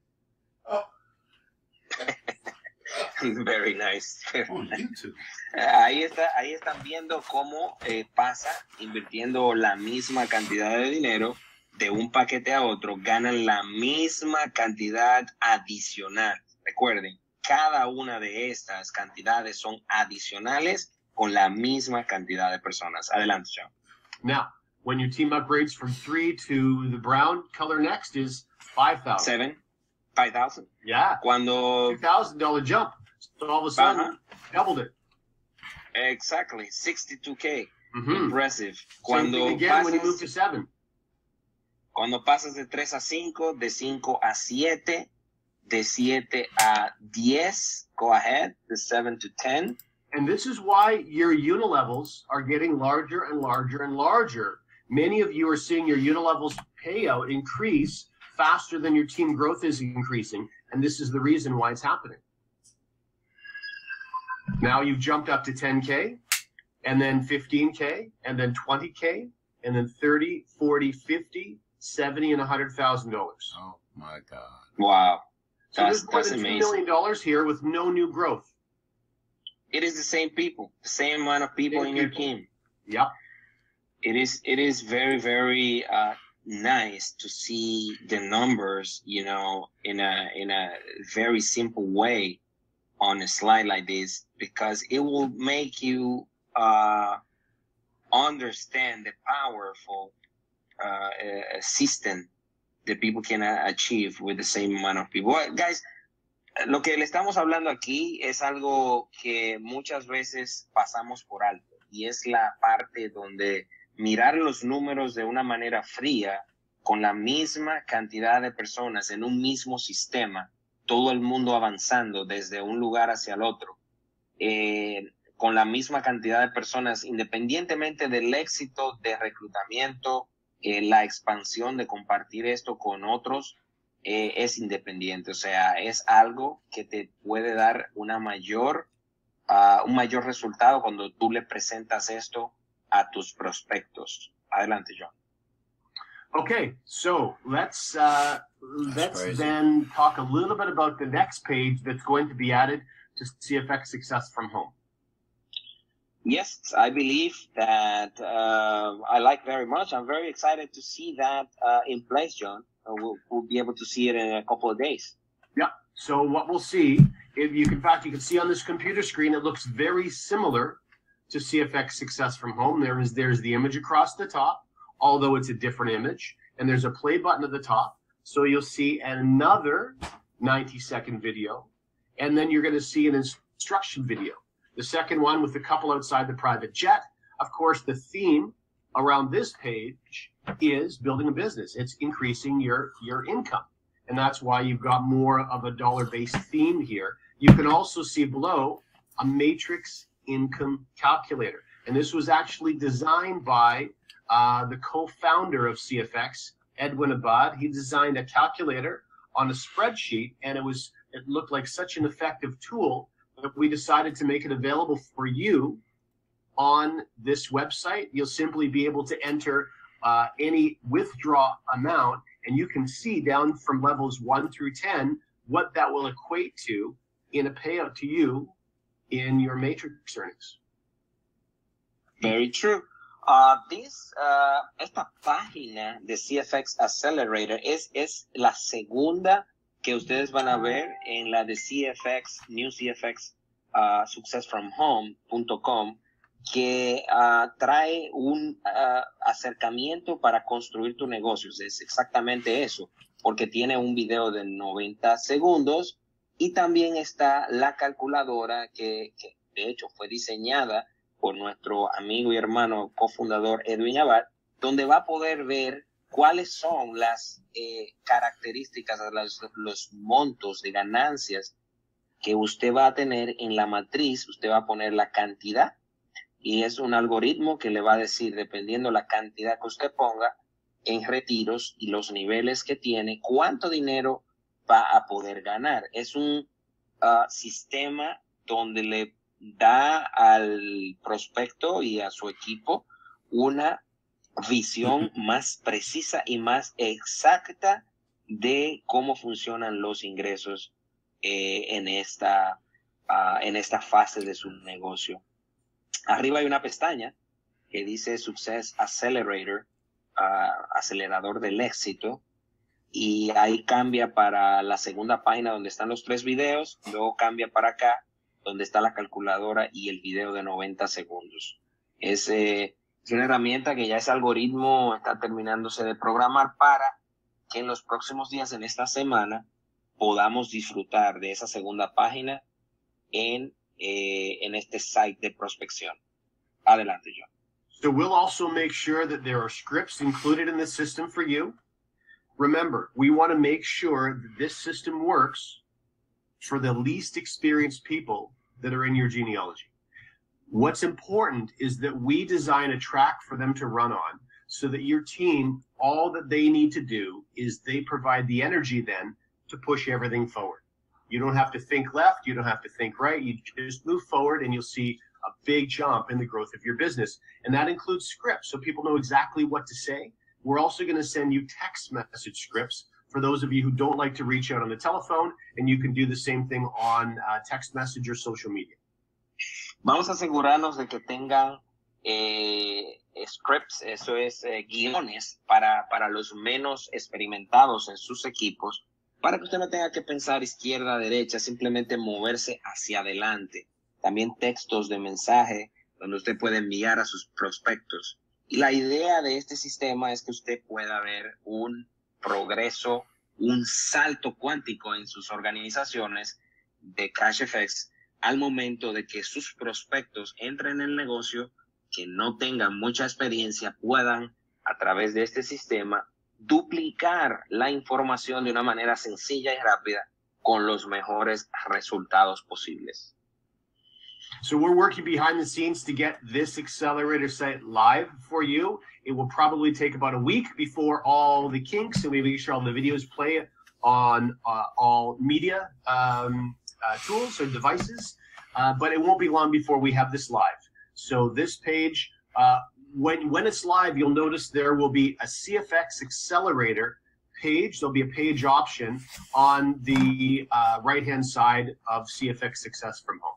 [SPEAKER 3] Very nice.
[SPEAKER 1] On YouTube.
[SPEAKER 3] Ahí están viendo cómo pasa invirtiendo la misma cantidad de dinero de un paquete a otro, ganan la misma cantidad adicional. Recuerden, cada una de estas cantidades son adicionales con la misma cantidad de personas. Adelante, John.
[SPEAKER 2] Now, when your team upgrades from 3 to the brown color next is 5,000.
[SPEAKER 3] 5,000.
[SPEAKER 2] Yeah.
[SPEAKER 3] Cuando
[SPEAKER 2] $2,000 jump. So all of a sudden, doubled it.
[SPEAKER 3] Exactly. 62K.
[SPEAKER 2] Mm-hmm.
[SPEAKER 3] Impressive.
[SPEAKER 2] Same thing again when you move to 7.
[SPEAKER 3] Cuando pasas de 3 a 5, de 5 a 7, de 7 a 10, go ahead, de 7 to 10.
[SPEAKER 2] And this is why your unilevels are getting larger and larger and larger. Many of you are seeing your unilevels payout increase faster than your team growth is increasing, and this is the reason why it's happening. Now you've jumped up to 10K, and then 15K, and then 20K, and then 30, 40, 50, 70, and $100,000.
[SPEAKER 1] Oh my God!
[SPEAKER 3] Wow,
[SPEAKER 2] so there's more than
[SPEAKER 3] amazing.
[SPEAKER 2] $2 million here with no new growth.
[SPEAKER 3] It is the same people, the same amount of people in your team.
[SPEAKER 2] Yep.
[SPEAKER 3] It is very, very nice to see the numbers, you know, in a very simple way on a slide like this, because it will make you understand the powerful system that people can achieve with the same amount of people. Well, guys, lo que le estamos hablando aquí es algo que muchas veces pasamos por alto, y es la parte donde mirar los números de una manera fría con la misma cantidad de personas en un mismo sistema, todo el mundo avanzando desde un lugar hacia el otro, con la misma cantidad de personas, independientemente del éxito de reclutamiento, la expansión de compartir esto con otros, es independiente. O sea, es algo que te puede dar un mayor resultado cuando tú le presentas esto a tus prospectos. Adelante, John.
[SPEAKER 2] Okay, so let's
[SPEAKER 1] crazy.
[SPEAKER 2] then talk a little bit about the next page that's going to be added to CFX Success from Home.
[SPEAKER 3] Yes, I believe that I like very much. I'm very excited to see that in place, John. We'll be able to see it in a couple of days.
[SPEAKER 2] Yeah. So what we'll see, if you can, in fact, you can see on this computer screen, it looks very similar to CFX Success from Home. There's the image across the top, although it's a different image, and there's a play button at the top. So you'll see another 90-second video, and then you're going to see an instruction video. The second one with the couple outside the private jet. Of course, the theme around this page is building a business. It's increasing your income. And that's why you've got more of a dollar-based theme here. You can also see below a matrix income calculator. And this was actually designed by the co-founder of CFX, Edwin Abad. He designed a calculator on a spreadsheet, and it looked like such an effective tool that we decided to make it available for you on this website. You'll simply be able to enter any withdraw amount, and you can see down from levels 1 through 10 what that will equate to in a payout to you in your matrix earnings.
[SPEAKER 3] Very true. Esta página de CFX Accelerator es la segunda que ustedes van a ver en la de CFX, New CFX successfromhome.com, que trae un acercamiento para construir tu negocio. Es exactamente eso, porque tiene un video de 90 segundos y también está la calculadora que de hecho fue diseñada por nuestro amigo y hermano cofundador Edwin Abad, donde va a poder ver cuáles son las características, los montos de ganancias que usted va a tener en la matriz. Usted va a poner la cantidad y es un algoritmo que le va a decir, dependiendo la cantidad que usted ponga en retiros y los niveles que tiene, cuánto dinero va a poder ganar. Es un sistema donde le da al prospecto y a su equipo una visión más precisa y más exacta de cómo funcionan los ingresos en esta fase de su negocio. Arriba hay una pestaña que dice Success Accelerator, acelerador del éxito, y ahí cambia para la segunda página donde están los 3 videos, luego cambia para acá donde está la calculadora y el video de 90 segundos. Es una herramienta que ya ese algoritmo está terminándose de programar para que en los próximos días, en esta semana, podamos disfrutar de esa segunda página en este site de prospección. Adelante, John.
[SPEAKER 2] So we'll also make sure that there are scripts included in the system for you. Remember, we want to make sure that this system works for the least experienced people that are in your genealogy. What's important is that we design a track for them to run on so that your team, all that they need to do is they provide the energy then to push everything forward. You don't have to think left, you don't have to think right, you just move forward and you'll see a big jump in the growth of your business. And that includes scripts, so people know exactly what to say. We're also going to send you text message scripts for those of you who don't like to reach out on the telephone, and you can do the same thing on text message or social media.
[SPEAKER 3] Vamos a asegurarnos de que tengan scripts, eso es guiones para los menos experimentados en sus equipos, para que usted no tenga que pensar izquierda, derecha, simplemente moverse hacia adelante. También textos de mensaje donde usted puede enviar a sus prospectos. Y la idea de este sistema es que usted pueda ver un progreso, un salto cuántico en sus organizaciones de CashFX al momento de que sus prospectos entren en el negocio, que no tengan mucha experiencia, puedan a través de este sistema duplicar la información de una manera sencilla y rápida con los mejores resultados posibles.
[SPEAKER 2] So we're working behind the scenes to get this accelerator site live for you. It will probably take about a week before all the kinks, and we make sure all the videos play on all media tools or devices. But it won't be long before we have this live. So this page, when it's live, you'll notice there will be a CFX accelerator page. There'll be a page option on the right-hand side of CFX Success from Home.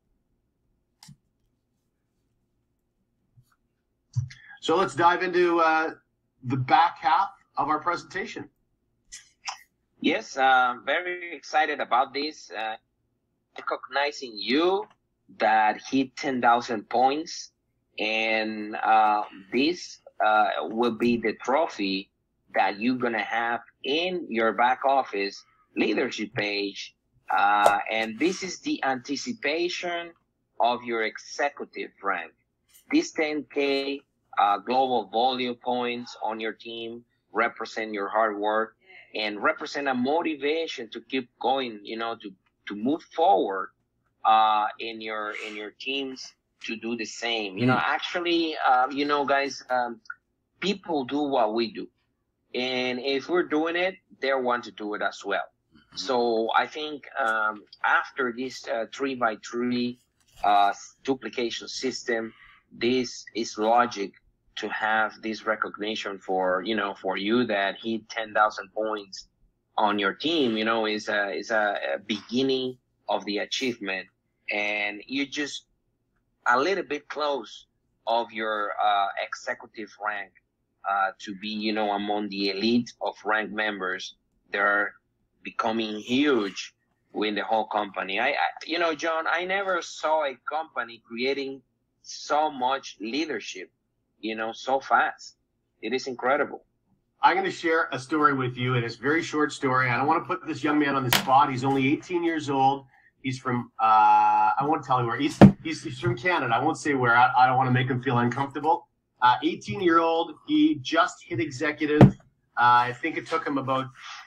[SPEAKER 2] So let's dive into the back half of our presentation.
[SPEAKER 3] Yes, very excited about this. Recognizing you that hit 10,000 points, and this will be the trophy that you're going to have in your back office leadership page. And this is the anticipation of your executive rank. This 10K global volume points on your team represent your hard work and represent a motivation to keep going, you know, to move forward in your teams to do the same. You know, actually, you know, guys, people do what we do. And if we're doing it, they want to do it as well. So I think after this 3x3 duplication system, this is logic to have this recognition for, you know, for you that hit 10,000 points on your team, you know, is a beginning of the achievement. And you're just a little bit close of your executive rank to be, you know, among the elite of rank members. They're becoming huge in the whole company. I you know, John, I never saw a company creating so much leadership, you know, so fast. It is incredible.
[SPEAKER 2] I'm going to share a story with you, and it's a very short story. I don't want to put this young man on the spot. He's only 18 years old. He's from, I won't tell you where. He's from Canada. I won't say where. I don't want to make him feel uncomfortable. 18-year-old. He just hit executive. I think it took him about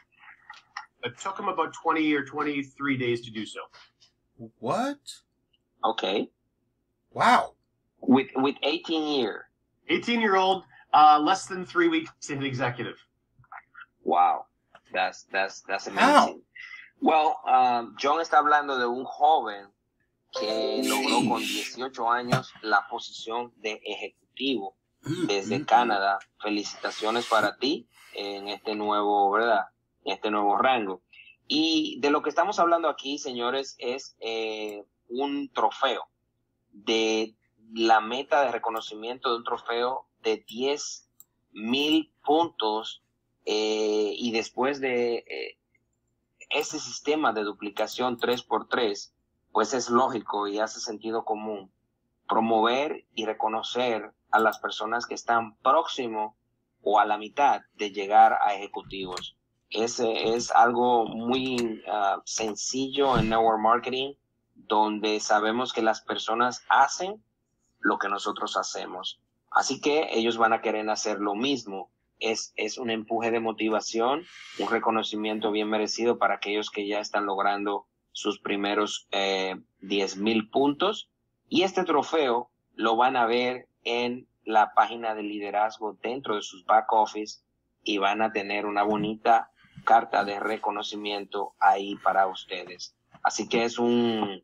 [SPEAKER 2] 20 or 23 days to do so.
[SPEAKER 1] What?
[SPEAKER 3] Okay.
[SPEAKER 1] Wow.
[SPEAKER 3] With 18 years.
[SPEAKER 2] 18-year-old, less than 3 weeks to hit executive.
[SPEAKER 3] Wow, that's amazing.
[SPEAKER 1] How?
[SPEAKER 3] Well, John está hablando de un joven que logró con 18 años la posición de ejecutivo desde Canadá. Felicitaciones para ti en este nuevo, ¿verdad? En este nuevo rango. Y de lo que estamos hablando aquí, señores, es un trofeo, de la meta de reconocimiento de un trofeo de 10,000 puntos, y después de ese sistema de duplicación 3x3, pues es lógico y hace sentido común promover y reconocer a las personas que están próximo o a la mitad de llegar a ejecutivos. Es algo muy sencillo en network marketing, donde sabemos que las personas hacen lo que nosotros hacemos. Así que ellos van a querer hacer lo mismo. Es un empuje de motivación, un reconocimiento bien merecido para aquellos que ya están logrando sus primeros 10,000 puntos. Y este trofeo lo van a ver en la página de liderazgo dentro de sus back office, y van a tener una bonita carta de reconocimiento ahí para ustedes. Así que es un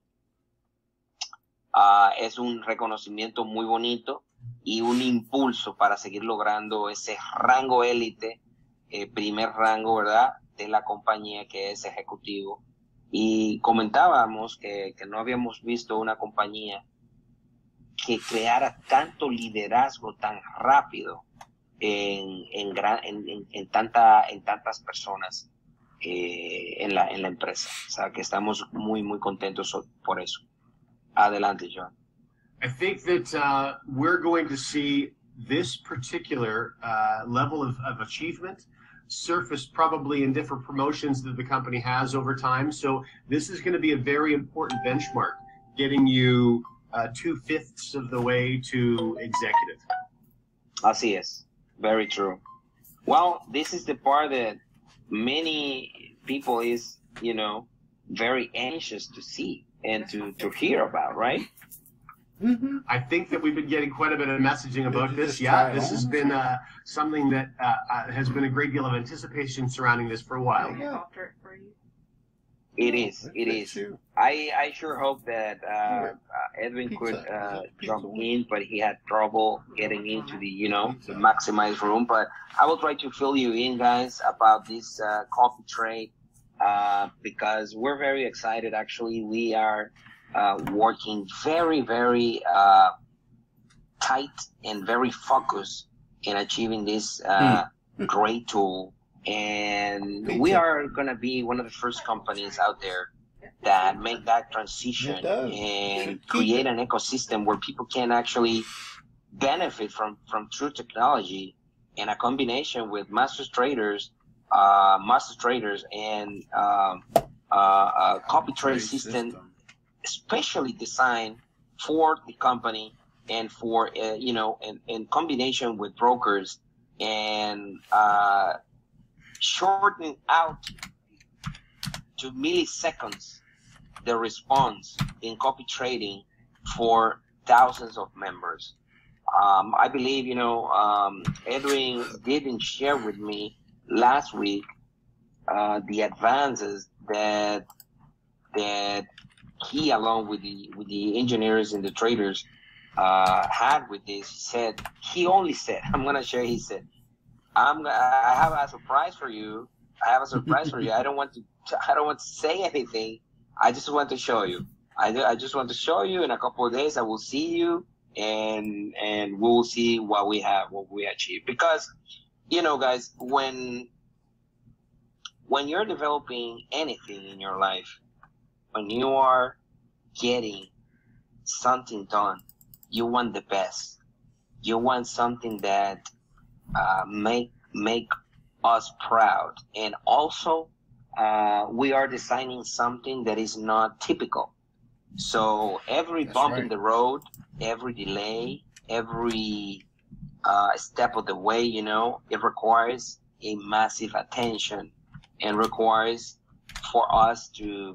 [SPEAKER 3] reconocimiento muy bonito y un impulso para seguir logrando ese rango élite, primer rango, ¿verdad?, de la compañía, que es ejecutivo. Y comentábamos que no habíamos visto una compañía que creara tanto liderazgo tan rápido en tantas personas en la empresa. O sea, que estamos muy, muy contentos por eso. Adelante, John.
[SPEAKER 2] I think that we're going to see this particular level of achievement surface probably in different promotions that the company has over time. So this is going to be a very important benchmark, getting you 2/5 of the way to executive.
[SPEAKER 3] Así es. Very true. Well, this is the part that many people is, very anxious to see and to hear about, right?
[SPEAKER 2] I think that we've been getting quite a bit of messaging about this.
[SPEAKER 1] Yeah,
[SPEAKER 2] this has been something that has been a great deal of anticipation surrounding this for a while.
[SPEAKER 3] It is. It is. I sure hope that Edwin could jump in, but he had trouble getting into the, the maximized room. But I will try to fill you in, guys, about this coffee trade because we're very excited. Actually, we are working very, very tight and very focused in achieving this great tool. And we are going to be one of the first companies out there that make that transition and create an ecosystem where people can actually benefit from true technology in a combination with master traders and a copy trade system especially designed for the company and for, in combination with brokers and shorten out to milliseconds the response in copy trading for thousands of members. I believe, Edwin didn't share with me last week the advances that he, along with the engineers and the traders, had with this. He only said, I'm gonna share. He said, I have a surprise for you. I don't want to say anything. I just want to show you. I just want to show you. In a couple of days, I will see you, and we will see what we have, what we achieve. Because, guys, when you're developing anything in your life, when you are getting something done, you want the best. You want something that make us proud. And also, we are designing something that is not typical. So every bump in the road, every delay, every step of the way, it requires a massive attention and requires for us to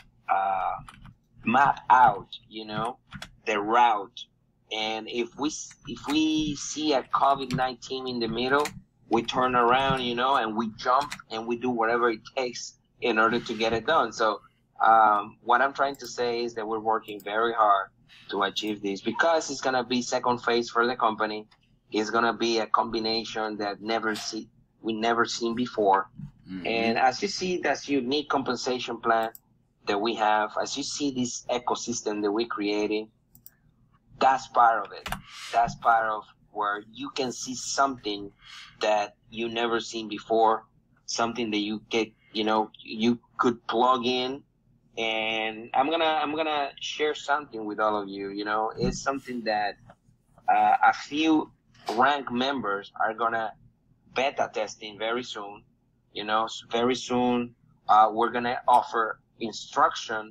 [SPEAKER 3] map out, the route. And if we see a COVID-19 in the middle, we turn around, and we jump and we do whatever it takes in order to get it done. So what I'm trying to say is that we're working very hard to achieve this because it's going to be second phase for the company. It's going to be a combination that we never seen before. Mm-hmm. And as you see, that's unique compensation plan that we have. As you see this ecosystem that we're creating, that's part of it. That's part of where you can see something that you never seen before, something that you get, you could plug in. And I'm gonna share something with all of you. It's something that a few rank members are gonna beta testing very soon. Very soon we're gonna offer instruction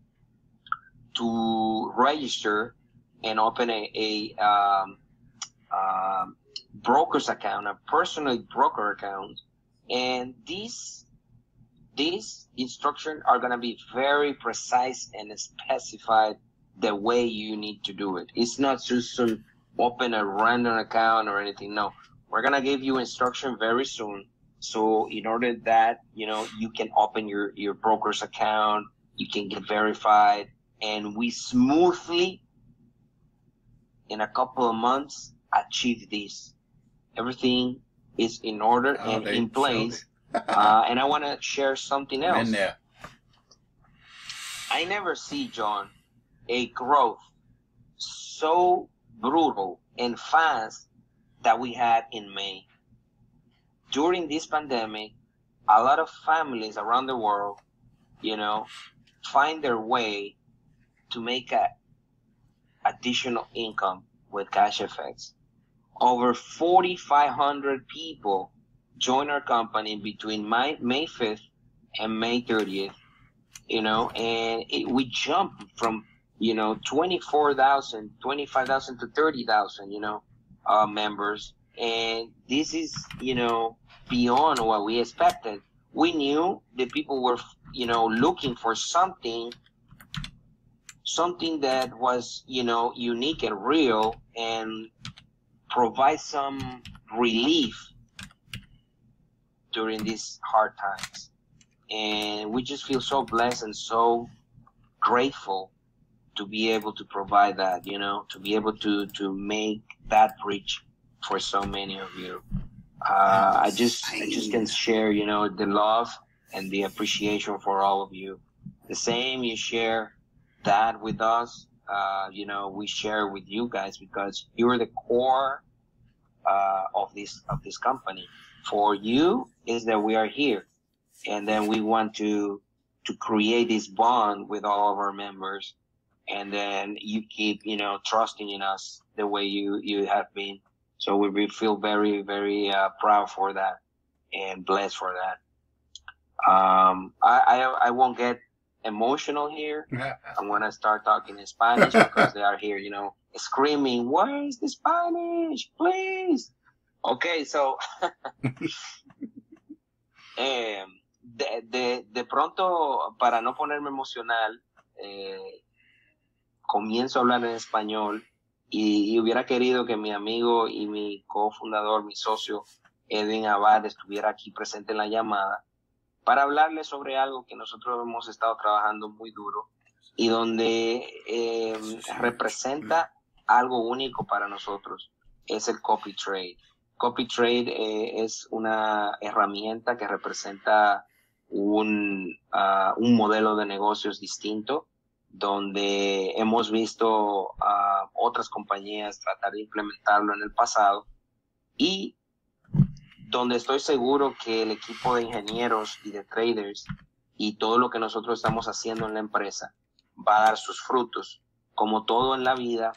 [SPEAKER 3] to register and open a broker's account, a personal broker account, and these instructions are going to be very precise and specified the way you need to do it. It's not just to open a random account or anything. No, we're going to give you instruction very soon. So in order that, you can open your broker's account, you can get verified, and we smoothly, in a couple of months, achieve this. Everything is in order and in place. And I want to share something else. I never see, John, a growth so brutal and fast that we had in May. During this pandemic, a lot of families around the world, find their way to make additional income with CashFX. Over 4,500 people joined our company between May 5th and May 30th, and we jumped from, 24,000, 25,000 to 30,000, members. And this is, beyond what we expected. We knew the people were, looking for something that was, unique and real and provide some relief during these hard times. And we just feel so blessed and so grateful to be able to provide that, to be able to make that bridge for so many of you. I just can share, the love and the appreciation for all of you. The same, you share that with us. We share with you guys because you're the core of this company. For you is that we are here, and then we want to create this bond with all of our members, and then you keep trusting in us the way you have been. So we feel very, very proud for that and blessed for that. I won't get emotional here. I'm gonna start talking in Spanish because they are here, screaming, "Where is the Spanish, please?" Okay, so de pronto, para no ponerme emocional, comienzo a hablar en español y hubiera querido que mi amigo y mi cofundador, mi socio, Edwin Abad, estuviera aquí presente en la llamada para hablarle sobre algo que nosotros hemos estado trabajando muy duro y donde representa algo único para nosotros, es el copy trade. Copy trade es una herramienta que representa un modelo de negocios distinto, donde hemos visto a otras compañías tratar de implementarlo en el pasado y donde estoy seguro que el equipo de ingenieros y de traders y todo lo que nosotros estamos haciendo en la empresa va a dar sus frutos. Como todo en la vida,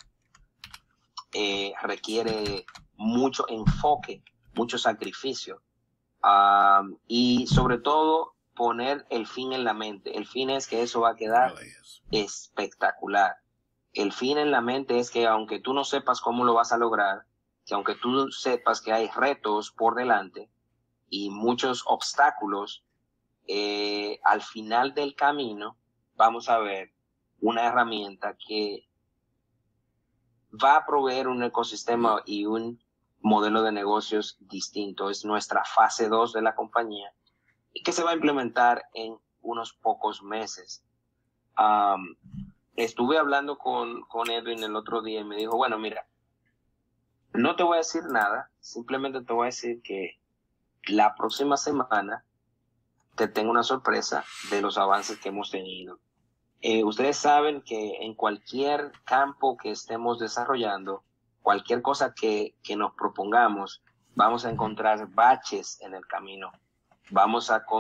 [SPEAKER 3] requiere mucho enfoque, mucho sacrificio y sobre todo poner el fin en la mente. El fin es que eso va a quedar espectacular. El fin en la mente es que aunque tú no sepas cómo lo vas a lograr, que aunque tú sepas que hay retos por delante y muchos obstáculos, al final del camino vamos a ver una herramienta que va a proveer un ecosistema y un modelo de negocios distinto. Es nuestra fase 2 de la compañía y que se va a implementar en unos pocos meses. Estuve hablando con Edwin el otro día y me dijo, bueno, mira, no te voy a decir nada, simplemente te voy a decir que la próxima semana te tengo una sorpresa de los avances que hemos tenido. Ustedes saben que en cualquier campo que estemos desarrollando, cualquier cosa que nos propongamos, vamos a encontrar baches en el camino. Vamos a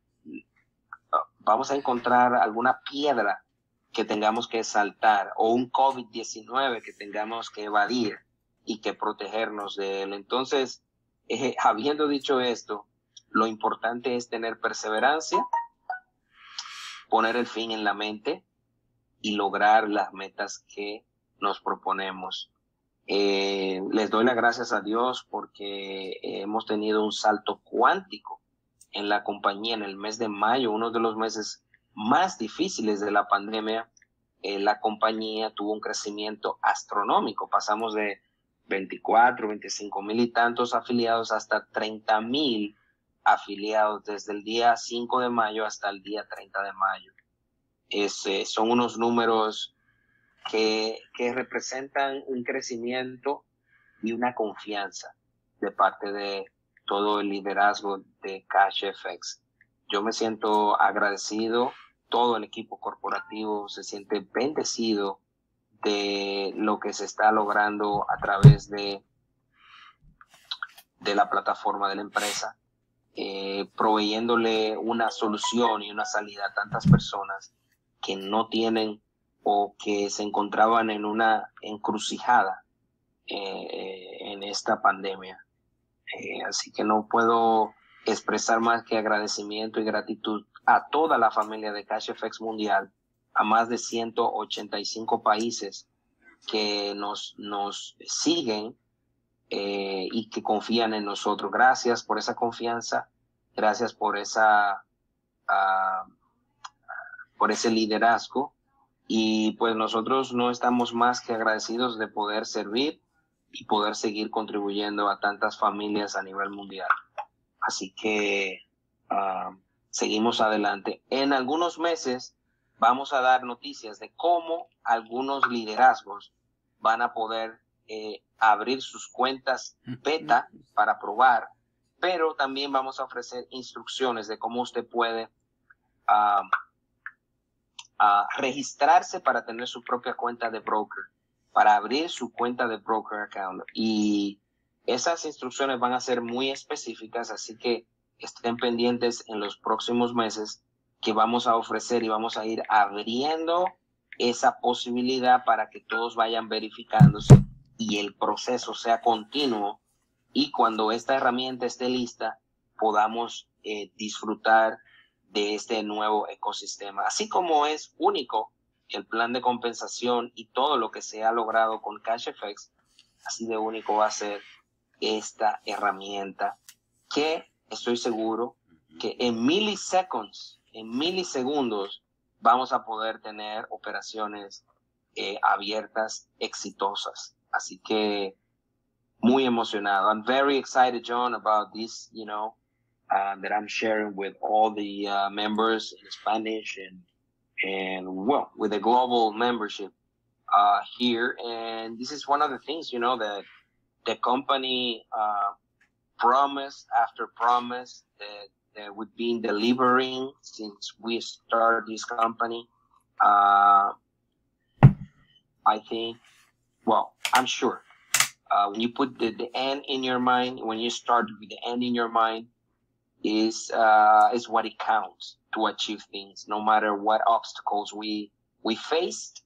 [SPEAKER 3] encontrar alguna piedra que tengamos que saltar o un COVID-19 que tengamos que evadir y que protegernos de él. Entonces, habiendo dicho esto, lo importante es tener perseverancia, poner el fin en la mente y lograr las metas que nos proponemos. Les doy las gracias a Dios porque hemos tenido un salto cuántico en la compañía en el mes de mayo, uno de los meses más difíciles de la pandemia. La compañía tuvo un crecimiento astronómico. Pasamos de 24, 25 mil y tantos afiliados hasta 30 mil afiliados desde el día 5 de mayo hasta el día 30 de mayo. Son unos números que representan un crecimiento y una confianza de parte de todo el liderazgo de CashFX. Yo me siento agradecido, todo el equipo corporativo se siente bendecido de lo que se está logrando a través de la plataforma de la empresa, proveyéndole una solución y una salida a tantas personas que no tienen o que se encontraban en una encrucijada en esta pandemia. Así que no puedo expresar más que agradecimiento y gratitud a toda la familia de CashFX Mundial, a más de 185 países que nos siguen y que confían en nosotros. Gracias por esa confianza, gracias por por ese liderazgo, y pues nosotros no estamos más que agradecidos de poder servir y poder seguir contribuyendo a tantas familias a nivel mundial. Así que seguimos adelante. En algunos meses vamos a dar noticias de cómo algunos liderazgos van a poder abrir sus cuentas beta para probar, pero también vamos a ofrecer instrucciones de cómo usted puede registrarse para tener su propia cuenta de broker, para abrir su cuenta de broker account. Y esas instrucciones van a ser muy específicas, así que estén pendientes en los próximos meses que vamos a ofrecer y vamos a ir abriendo esa posibilidad para que todos vayan verificándose y el proceso sea continuo, y cuando esta herramienta esté lista podamos disfrutar de este nuevo ecosistema. Así como es único el plan de compensación y todo lo que se ha logrado con CashFX, así de único va a ser esta herramienta, que estoy seguro que en milisegundos, vamos a poder tener operaciones abiertas, exitosas. Así que muy emocionado. I'm very excited, John, about this, that I'm sharing with all the members in Spanish and well, with the global membership here. And this is one of the things, that the company promise after promise that we've been delivering since we started this company. I think, well, I'm sure when you put the end in your mind, when you start with the end in your mind, is what it counts to achieve things, no matter what obstacles we faced.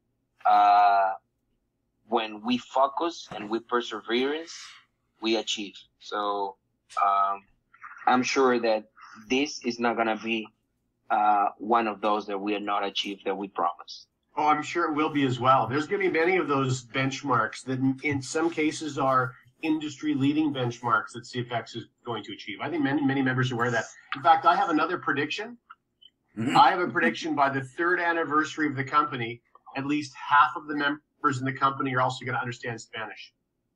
[SPEAKER 3] When we focus and we perseverance, we achieve. So I'm sure that this is not going to be one of those that we are not achieved that we promised.
[SPEAKER 2] Oh, I'm sure it will be as well. There's going to be many of those benchmarks that in some cases are industry-leading benchmarks that CFX is going to achieve. I think many members are aware of that. In fact, I have another prediction. I have a prediction by the 3rd anniversary of the company, at least half of the members in the company are also going to understand Spanish.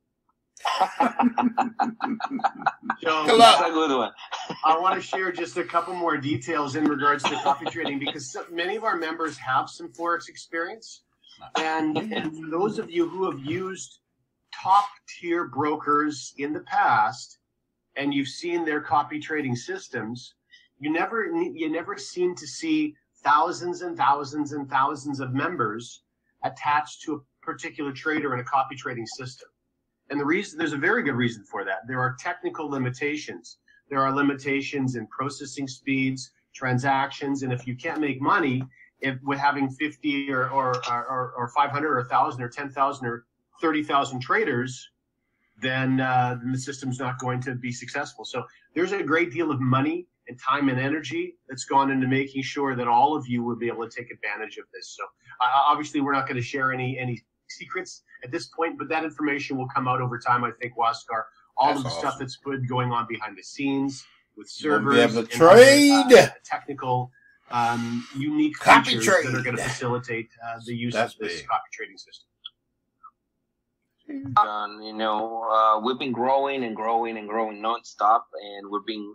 [SPEAKER 2] So,
[SPEAKER 3] that's a good one.
[SPEAKER 2] I want to share just a couple more details in regards to copy trading, because many of our members have some Forex experience. And for those of you who have used top tier brokers in the past and you've seen their copy trading systems, you never seem to see thousands and thousands and thousands of members attached to a particular trader in a copy trading system. And there's a very good reason for that. There are technical limitations. There are limitations in processing speeds, transactions, and if you can't make money with having 50 or 500 or 1,000 or 10,000 or 30,000 traders, then the system's not going to be successful. So there's a great deal of money and time and energy that's gone into making sure that all of you will be able to take advantage of this. So obviously we're not going to share any secrets at this point, but that information will come out over time. I think, Waskar, all of the stuff that's going on behind the scenes with servers,
[SPEAKER 1] and trade
[SPEAKER 2] technical, unique
[SPEAKER 1] copy
[SPEAKER 2] features
[SPEAKER 1] trade
[SPEAKER 2] that are going to facilitate the use of this copy trading system.
[SPEAKER 3] We've been growing and growing and growing nonstop, and we've been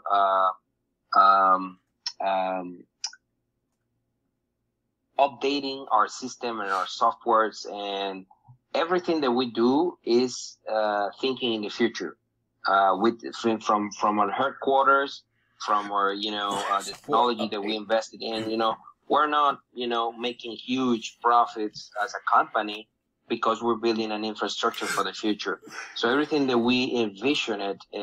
[SPEAKER 3] updating our system and our softwares, and everything that we do is thinking in the future. From our headquarters, from our the technology that we invested in. We're not making huge profits as a company because we're building an infrastructure for the future. So everything that we envision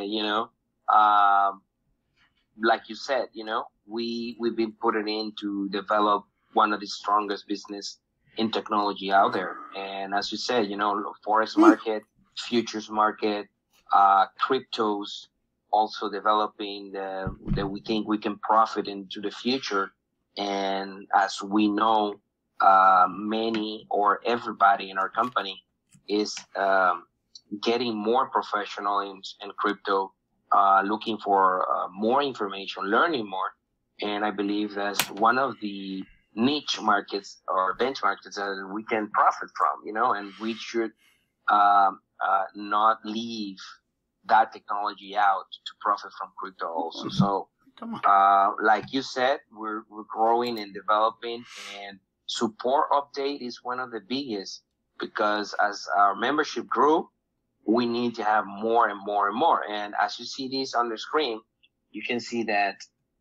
[SPEAKER 3] like you said, we've been putting in to develop one of the strongest business in technology out there. And as you said, Forex market, futures market, cryptos, also developing that we think we can profit into the future. And as we know, many or everybody in our company is getting more professional in crypto, looking for more information, learning more. And I believe that's one of the niche markets or benchmarks that we can profit from, you know, and we should not leave that technology out to profit from crypto also. So, like you said, we're growing and developing, and support update is one of the biggest, because as our membership grew, we need to have more and more and more. And as you see this on the screen, you can see that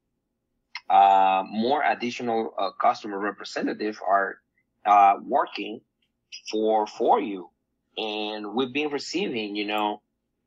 [SPEAKER 3] more additional customer representatives are working for you. And we've been receiving, you know,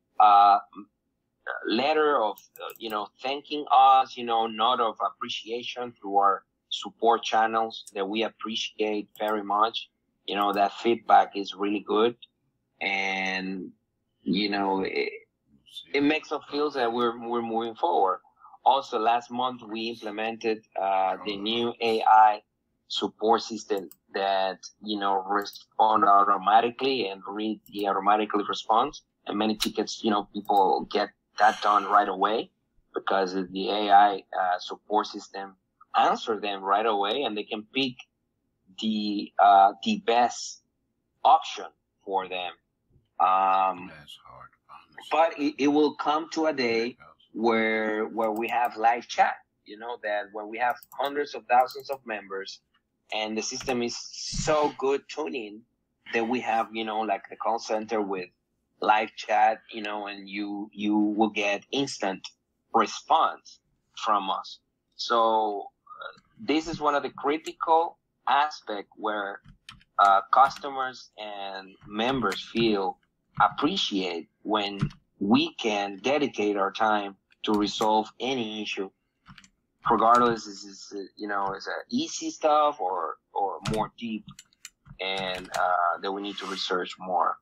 [SPEAKER 3] letter of, you know, thanking us, you know, note of appreciation through our support channels that we appreciate very much. You know, that feedback is really good. And, you know, it makes us feel that we're moving forward. Also, last month, we implemented the new AI support system that, you know, respond automatically and read the automatically response. And many tickets, you know, people get that done right away because the AI support system answer them right away, and they can pick the best option for them.
[SPEAKER 1] That's hard,
[SPEAKER 3] but it will come to a day where we have live chat, you know, that when we have hundreds of thousands of members and the system is so good tuning that we have, you know, like the call center with live chat, you know, and you will get instant response from us. So this is one of the critical aspects where customers and members feel appreciate when we can dedicate our time to resolve any issue, regardless this is, you know, is easy stuff or more deep, and that we need to research more.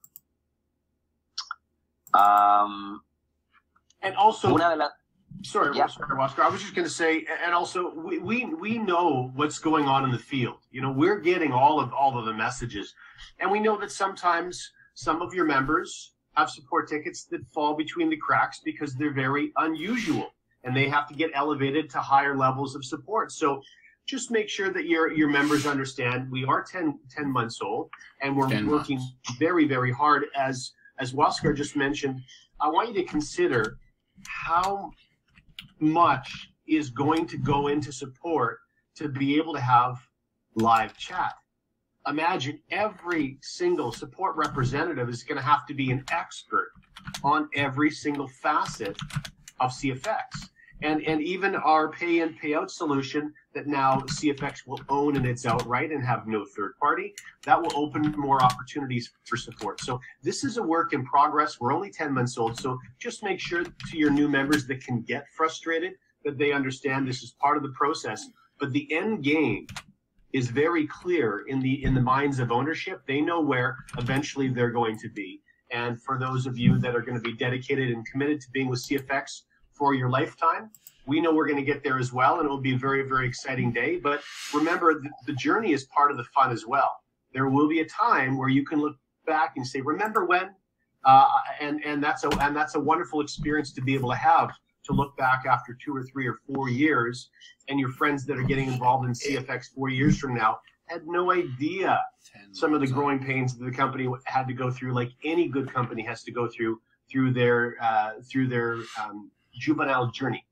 [SPEAKER 2] And also, sorry,
[SPEAKER 3] Yeah.
[SPEAKER 2] Oscar. I was just going to say, and also, we know what's going on in the field. You know, we're getting all of the messages, and we know that sometimes some of your members have support tickets that fall between the cracks because they're very unusual, and they have to get elevated to higher levels of support. So just make sure that your members understand we are 10 months old, and we're working very, very hard. As Oscar just mentioned, I want you to consider how much is going to go into support to be able to have live chat. Imagine every single support representative is going to have to be an expert on every single facet of CFX. And even our pay in, pay out solution that now CFX will own and it's outright and have no third party, that will open more opportunities for support. So this is a work in progress. We're only 10 months old. So just make sure to your new members that can get frustrated that they understand this is part of the process. But the end game is very clear in the minds of ownership. They know where eventually they're going to be. And for those of you that are going to be dedicated and committed to being with CFX for your lifetime, we know we're going to get there as well, and it will be a very, very exciting day. But remember, the journey is part of the fun as well. There will be a time where you can look back and say, remember when? And that's a wonderful experience to be able to have, to look back after 2 or 3 or 4 years, and your friends that are getting involved in CFX 4 years from now had no idea some of the growing pains that the company had to go through, like any good company has to go through their juvenile journey.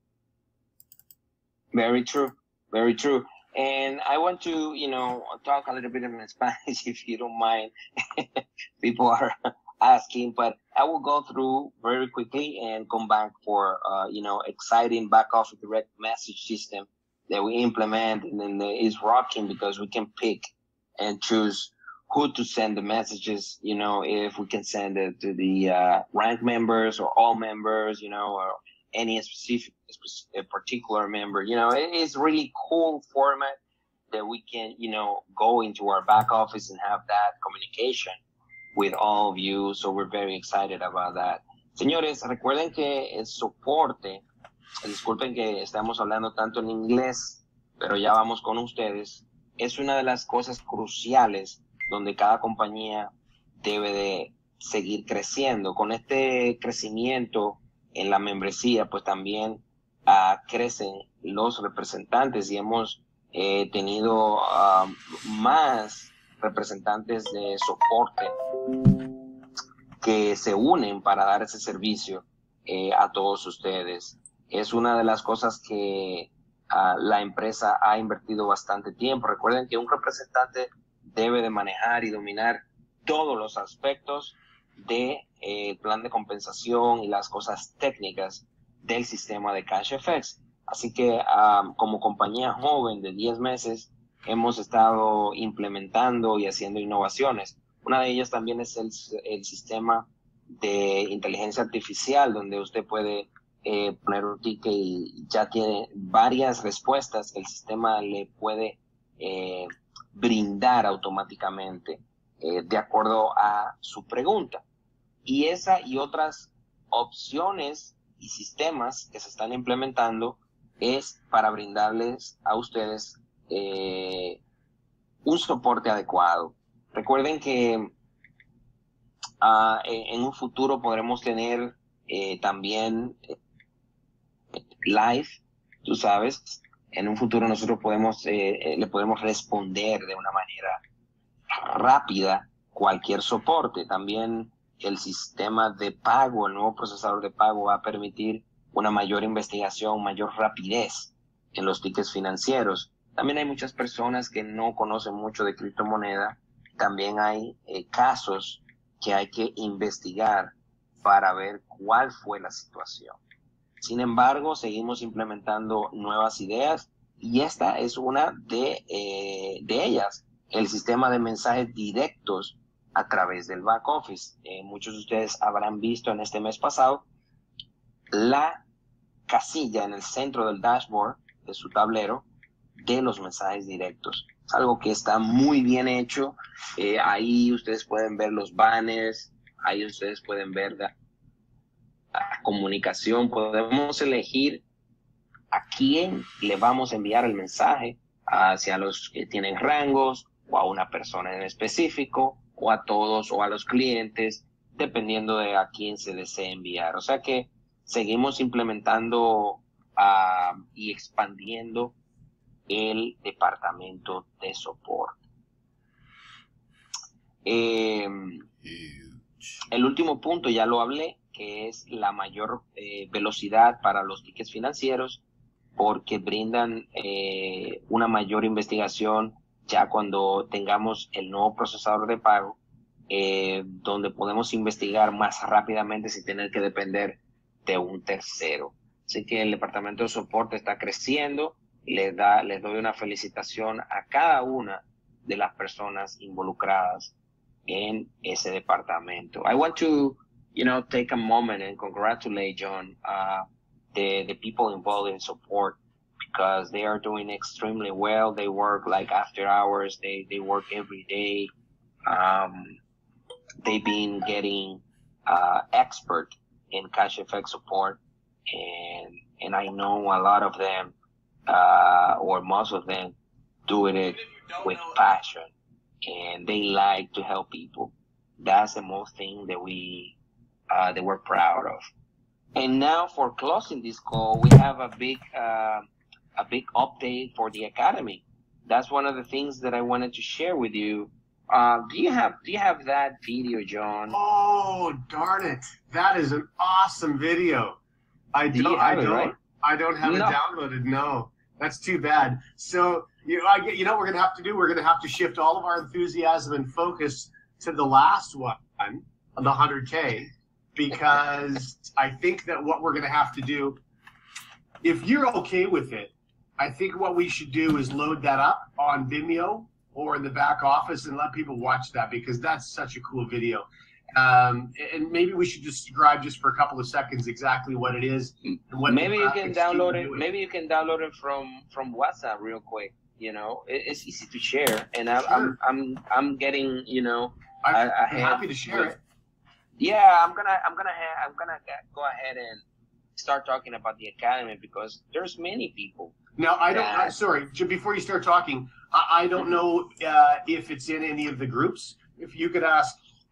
[SPEAKER 3] Very true. Very true. And I want to, you know, talk a little bit in Spanish, if you don't mind. People are asking, but I will go through very quickly and come back for, you know, exciting back office direct message system that we implement, and then is rocking because we can pick and choose who to send the messages, you know, if we can send it to the rank members or all members, you know, or any specific particular member. You know, it is really cool format that we can, you know, go into our back office and have that communication with all of you. So we're very excited about that. Señores, recuerden que el soporte, disculpen que estamos hablando tanto en inglés, pero ya vamos con ustedes, es una de las cosas cruciales donde cada compañía debe de seguir creciendo. Con este crecimiento en la membresía, pues también crecen los representantes y hemos tenido más representantes de soporte que se unen para dar ese servicio a todos ustedes. Es una de las cosas que la empresa ha invertido bastante tiempo. Recuerden que un representante debe de manejar y dominar todos los aspectos de plan de compensación y las cosas técnicas del sistema de CashFX. Así que como compañía joven de 10 meses hemos estado implementando y haciendo innovaciones. Una de ellas también es el sistema de inteligencia artificial, donde usted puede poner un ticket y ya tiene varias respuestas que el sistema le puede brindar automáticamente de acuerdo a su pregunta. Y esa y otras opciones y sistemas que se están implementando es para brindarles a ustedes un soporte adecuado. Recuerden que en un futuro podremos tener también live, tú sabes, en un futuro nosotros le podemos responder de una manera rápida cualquier soporte. También el sistema de pago, el nuevo procesador de pago va a permitir una mayor investigación, mayor rapidez en los tickets financieros. También hay muchas personas que no conocen mucho de criptomoneda. También hay casos que hay que investigar para ver cuál fue la situación. Sin embargo, seguimos implementando nuevas ideas y esta es una de ellas, el sistema de mensajes directos a través del back office. Muchos de ustedes habrán visto en este mes pasado la casilla en el centro del dashboard de su tablero de los mensajes directos. Es algo que está muy bien hecho. Ahí ustedes pueden ver los banners, ahí ustedes pueden ver la comunicación. Podemos elegir a quién le vamos a enviar el mensaje, hacia los que tienen rangos o a una persona en específico o a todos o a los clientes, dependiendo de a quién se desee enviar. O sea que seguimos implementando y expandiendo el departamento de soporte. El último punto ya lo hablé, que es la mayor velocidad para los tickets financieros, porque brindan una mayor investigación ya cuando tengamos el nuevo procesador de pago, donde podemos investigar más rápidamente sin tener que depender de un tercero. Así que el departamento de soporte está creciendo. Les doy una felicitación a cada una de las personas involucradas en ese departamento. I want to, take a moment and congratulate John, the people involved in support, because they are doing extremely well. They work like after hours. They work every day. They've been getting expert in CashFX support, and I know a lot of them, or most of them, doing it with passion, and they like to help people. That's the most thing that we're proud of. And now for closing this call, we have a big update for the Academy. That's one of the things that I wanted to share with you. Do you have that video, John?
[SPEAKER 2] Oh, darn it. That is an awesome video. I don't have it downloaded. No, that's too bad. So, what we're going to have to do? We're going to have to shift all of our enthusiasm and focus to the last one, the 100K, because I think that what we're going to have to do, if you're okay with it, I think what we should do is load that up on Vimeo or in the back office and let people watch that, because that's such a cool video. And maybe we should describe just for a couple of seconds exactly what it is and what
[SPEAKER 3] maybe you can download it. Maybe you can download it from WhatsApp real quick. It's easy to share, and
[SPEAKER 2] Sure.
[SPEAKER 3] I'm getting
[SPEAKER 2] I'm happy to share it.
[SPEAKER 3] Yeah, I'm gonna go ahead and start talking about the Academy, because there's many people.
[SPEAKER 2] Now, sorry, before you start talking, I don't know if it's in any of the groups. If you could ask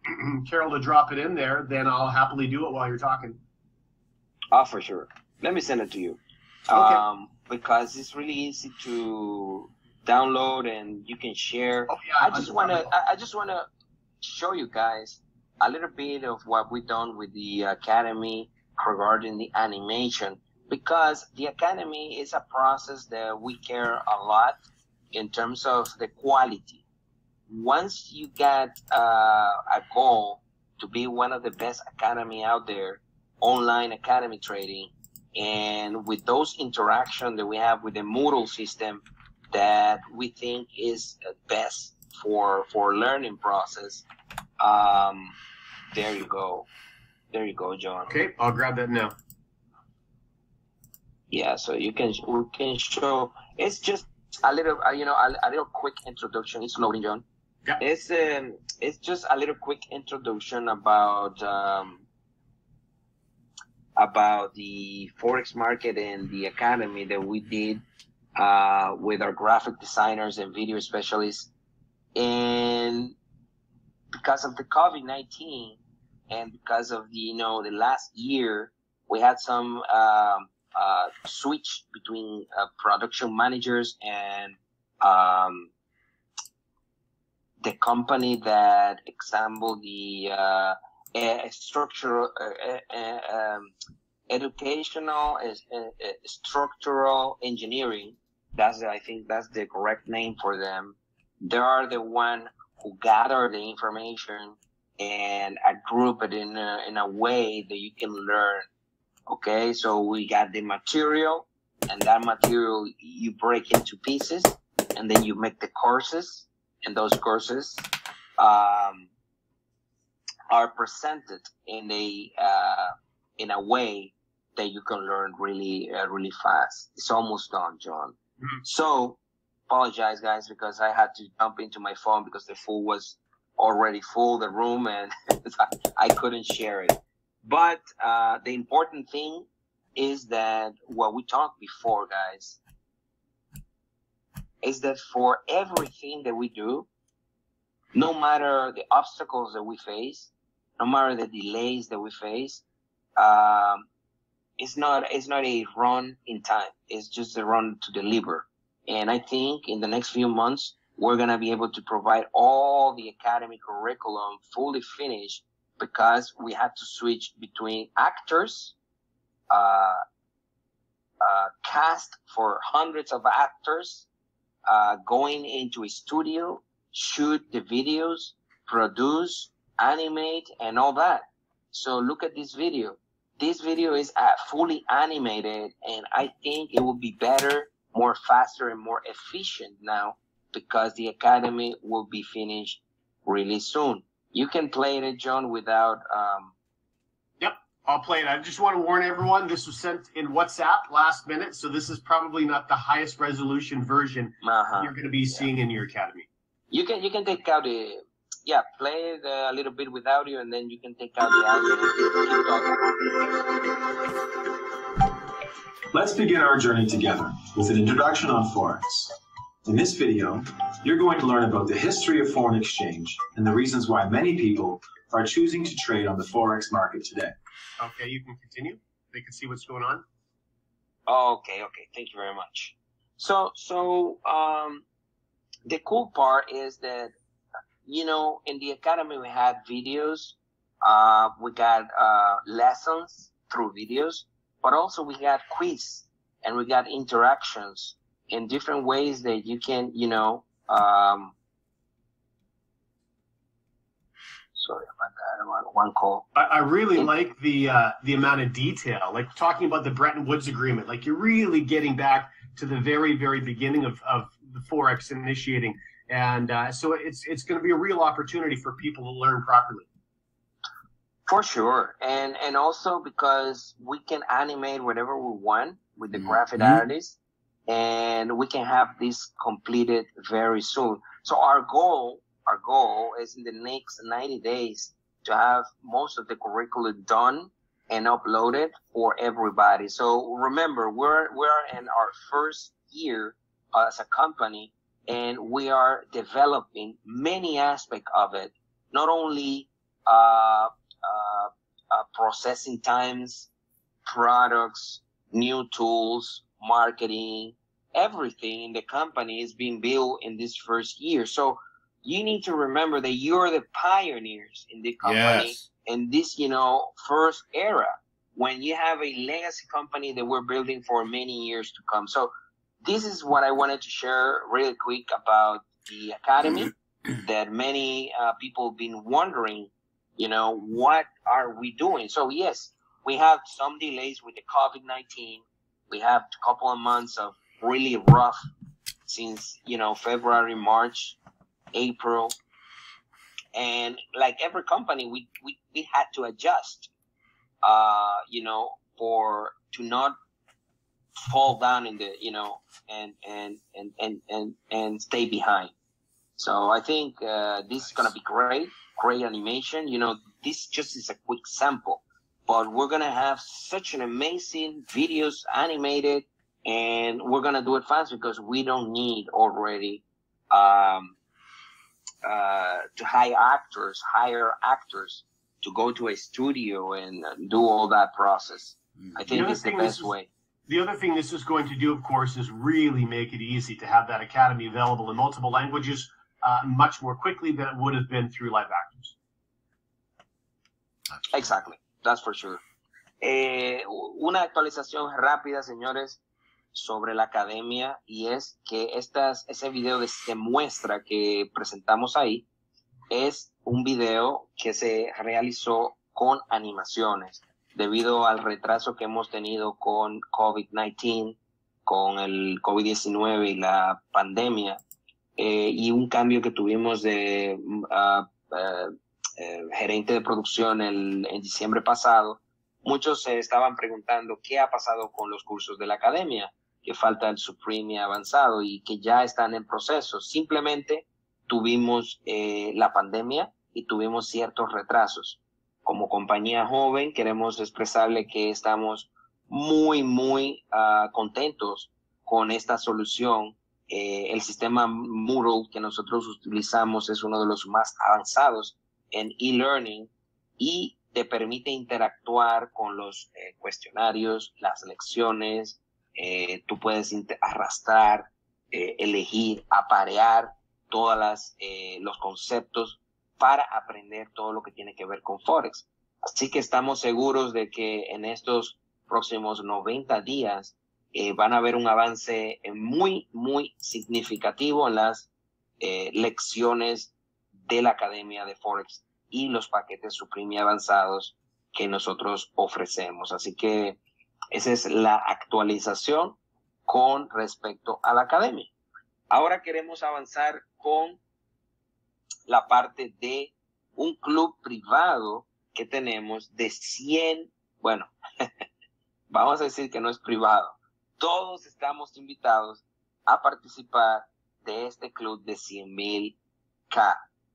[SPEAKER 2] Carol to drop it in there, then I'll happily do it while you're talking.
[SPEAKER 3] Oh, for sure. Let me send it to you.
[SPEAKER 2] Okay.
[SPEAKER 3] Because it's really easy to download and you can share.
[SPEAKER 2] Oh, yeah,
[SPEAKER 3] I just wanna show you guys a little bit of what we've done with the Academy regarding the animation, because the Academy is a process that we care a lot in terms of the quality. Once you get a goal to be one of the best academy out there, online academy trading, and with those interaction that we have with the Moodle system that we think is best for learning process, there you go. There you go, John.
[SPEAKER 2] Okay, I'll grab that now.
[SPEAKER 3] Yeah, so we can show. It's just a little, a little quick introduction. It's loading, John.
[SPEAKER 2] Yeah.
[SPEAKER 3] It's just a little quick introduction about the Forex market and the academy that we did with our graphic designers and video specialists. And because of the COVID-19 and because of the last year, we had some switch between production managers and the company that example the structural educational structural engineering. I think that's the correct name for them. They are the one who gather the information and group it in a way that you can learn. Okay, so we got the material, and that material you break into pieces, and then you make the courses, and those courses are presented in a way that you can learn really fast. It's almost done, John.
[SPEAKER 2] Mm-hmm.
[SPEAKER 3] So apologize, guys, because I had to jump into my phone because the phone was already full, the room, and I couldn't share it. But the important thing is that what we talked before, guys, is that for everything that we do, no matter the obstacles that we face, no matter the delays that we face, it's not a run in time. It's just a run to deliver. And I think in the next few months, we're going to be able to provide all the academy curriculum fully finished, because we had to switch between actors, cast for hundreds of actors, going into a studio, shoot the videos, produce, animate, and all that. So look at this video. This video is fully animated, and I think it will be better, more faster, and more efficient now, because the academy will be finished really soon. You can play it, John, without...
[SPEAKER 2] Yep, I'll play it. I just want to warn everyone, this was sent in WhatsApp last minute, so this is probably not the highest resolution version you're going to be seeing in your academy.
[SPEAKER 3] You can take out the... Yeah, play it a little bit with audio, and then you can take out the audio.
[SPEAKER 4] Let's begin our journey together with an introduction on Forex. In this video, you're going to learn about the history of foreign exchange and the reasons why many people are choosing to trade on the Forex market today.
[SPEAKER 2] Okay, you can continue. They can see what's going on.
[SPEAKER 3] Okay, thank you very much. So the cool part is that, in the academy we had videos, we got lessons through videos, but also we got quiz and we got interactions in different ways that you can, sorry about that, one call.
[SPEAKER 2] I really like the amount of detail, like talking about the Bretton Woods Agreement. Like, you're really getting back to the very, very beginning of the Forex initiating. And so it's going to be a real opportunity for people to learn properly.
[SPEAKER 3] For sure. And also because we can animate whatever we want with the graphic artists, and we can have this completed very soon. So our goal is in the next 90 days to have most of the curriculum done and uploaded for everybody. So remember, we're in our first year as a company, and we are developing many aspects of it. Not only processing times, products, new tools, marketing, everything in the company is being built in this first year. So you need to remember that you're the pioneers in the company in this, first era, when you have a legacy company that we're building for many years to come. So this is what I wanted to share really quick about the Academy, that many people have been wondering, what are we doing? So yes, we have some delays with the COVID-19. We have a couple of months of really rough since, February, March, April. And like every company, we had to adjust, to not fall down in the, and stay behind. So I think this is going to be great animation. This just is a quick sample, but we're going to have such an amazing videos animated, and we're going to do it fast because we don't need already to hire actors to go to a studio and do all that process. I think it's the best way.
[SPEAKER 2] The other thing this is going to do, of course, is really make it easy to have that Academy available in multiple languages much more quickly than it would have been through live actors.
[SPEAKER 3] Exactly, that's for sure. Una actualización rápida, señores, sobre la academia, y es que ese video de muestra que presentamos ahí es un video que se realizó con animaciones debido al retraso que hemos tenido con COVID-19, con el COVID-19 y la pandemia, y un cambio que tuvimos de gerente de producción en diciembre pasado. Muchos se estaban preguntando qué ha pasado con los cursos de la academia, que falta el Supreme y avanzado y que ya están en proceso. Simplemente tuvimos la pandemia y tuvimos ciertos retrasos. Como compañía joven queremos expresarle que estamos muy, muy contentos con esta solución. El sistema Moodle que nosotros utilizamos es uno de los más avanzados en e-learning y te permite interactuar con los cuestionarios, las lecciones. Tú puedes arrastrar, elegir, aparear todos los conceptos para aprender todo lo que tiene que ver con Forex. Así que estamos seguros de que en estos próximos 90 días van a haber un avance muy, muy significativo en las lecciones de la Academia de Forex y los paquetes Supreme y avanzados que nosotros ofrecemos. Así que esa es la actualización con respecto a la Academia. Ahora queremos avanzar con la parte de un club privado que tenemos de 100, bueno, vamos a decir que no es privado. Todos estamos invitados a participar de este club de 100,000K.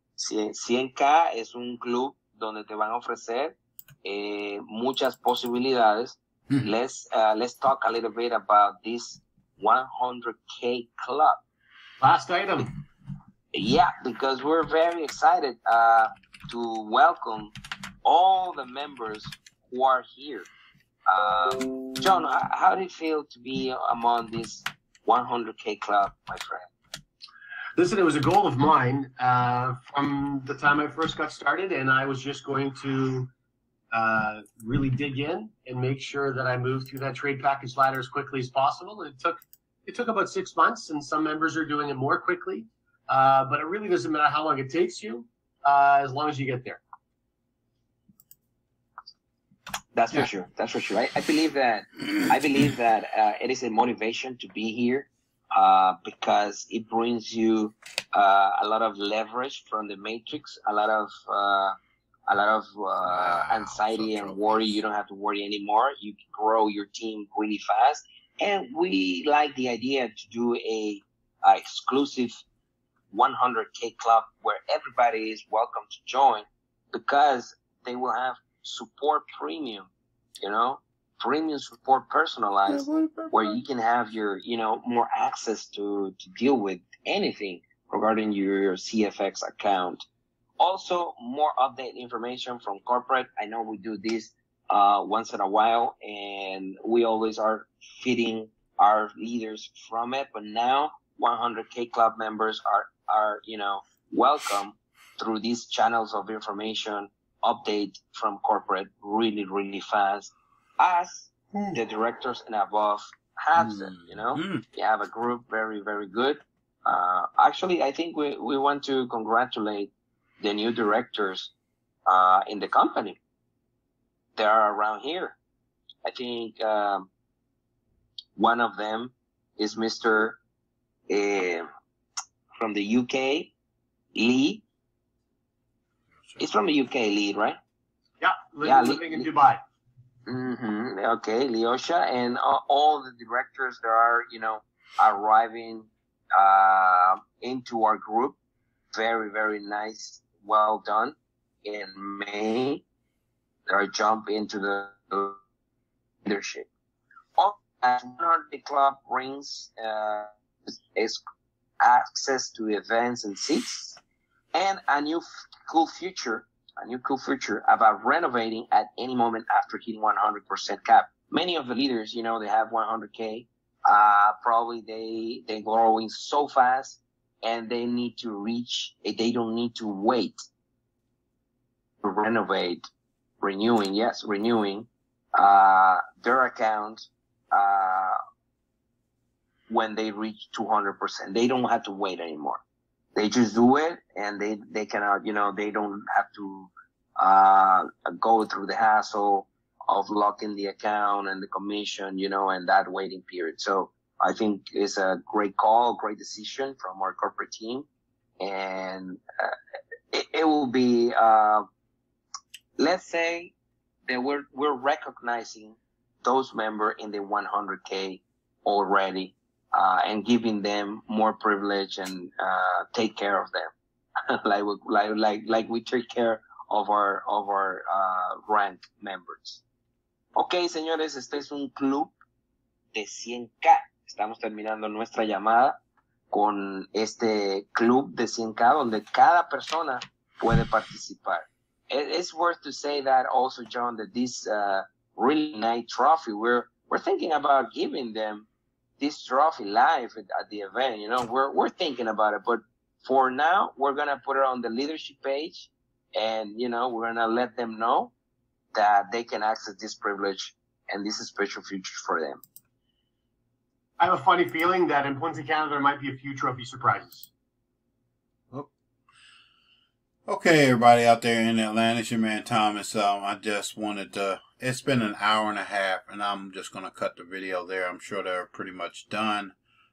[SPEAKER 3] 100K es un club donde te van a ofrecer muchas posibilidades. Let's talk a little bit about this 100K club.
[SPEAKER 2] Last item.
[SPEAKER 3] Yeah, because we're very excited to welcome all the members who are here. John, how do you feel to be among this 100K club, my friend?
[SPEAKER 2] Listen, it was a goal of mine from the time I first got started, and I was just going to really dig in and make sure that I moved through that trade package ladder as quickly as possible. It took about 6 months, and some members are doing it more quickly. But it really doesn't matter how long it takes you, as long as you get there.
[SPEAKER 3] That's for sure. That's for sure. I believe that it is a motivation to be here because it brings you a lot of leverage from the matrix, a lot of anxiety and worry. You don't have to worry anymore. You can grow your team really fast, and we like the idea to do a exclusive 100K club where everybody is welcome to join because they will have support premium, premium support personalized where you can have your, more access to deal with anything regarding your CFX account. Also, more update information from corporate. I know we do this once in a while, and we always are feeding our leaders from it. But now 100K Club members are welcome through these channels of information, update from corporate really, really fast, as the directors and above have them. You have a group very, very good. Actually, I think we want to congratulate the new directors in the company. They are around here. I think one of them is Mr. From the UK, Lee. He's from the UK, Lee, right?
[SPEAKER 2] Yeah, living in Dubai.
[SPEAKER 3] Okay, Leosha, and all the directors that are, arriving into our group. Very, very nice. Well done. In May, they jump into the leadership. As 100 Club brings access to events and seats, and a new cool future about renovating at any moment after hitting 100% cap. Many of the leaders, they have 100K. Probably they growing so fast, and they need to reach. They don't need to wait to renovate, renewing their account when they reach 200%. They don't have to wait anymore. They just do it, and they cannot, they don't have to go through the hassle of locking the account and the commission, and that waiting period. So I think it's a great call, great decision from our corporate team. And it will be, let's say that we're recognizing those members in the 100K already, and giving them more privilege and take care of them, like we take care of our ranked members. Ok, señores, este es un club de 100K. Estamos terminando nuestra llamada con este club de 100K donde cada persona puede participar. It's worth to say that also, John, that this really nice trophy, we're thinking about giving them this trophy live at the event. We're thinking about it, but for now, we're gonna put it on the leadership page, and we're gonna let them know that they can access this privilege and this special feature for them.
[SPEAKER 2] I have a funny feeling that in Punta Cana there might be a few trophy surprises.
[SPEAKER 1] Okay, everybody out there in Atlanta, it's your man Thomas. I just wanted to, it's been an hour and a half, and I'm just going to cut the video there. I'm sure they're pretty much done.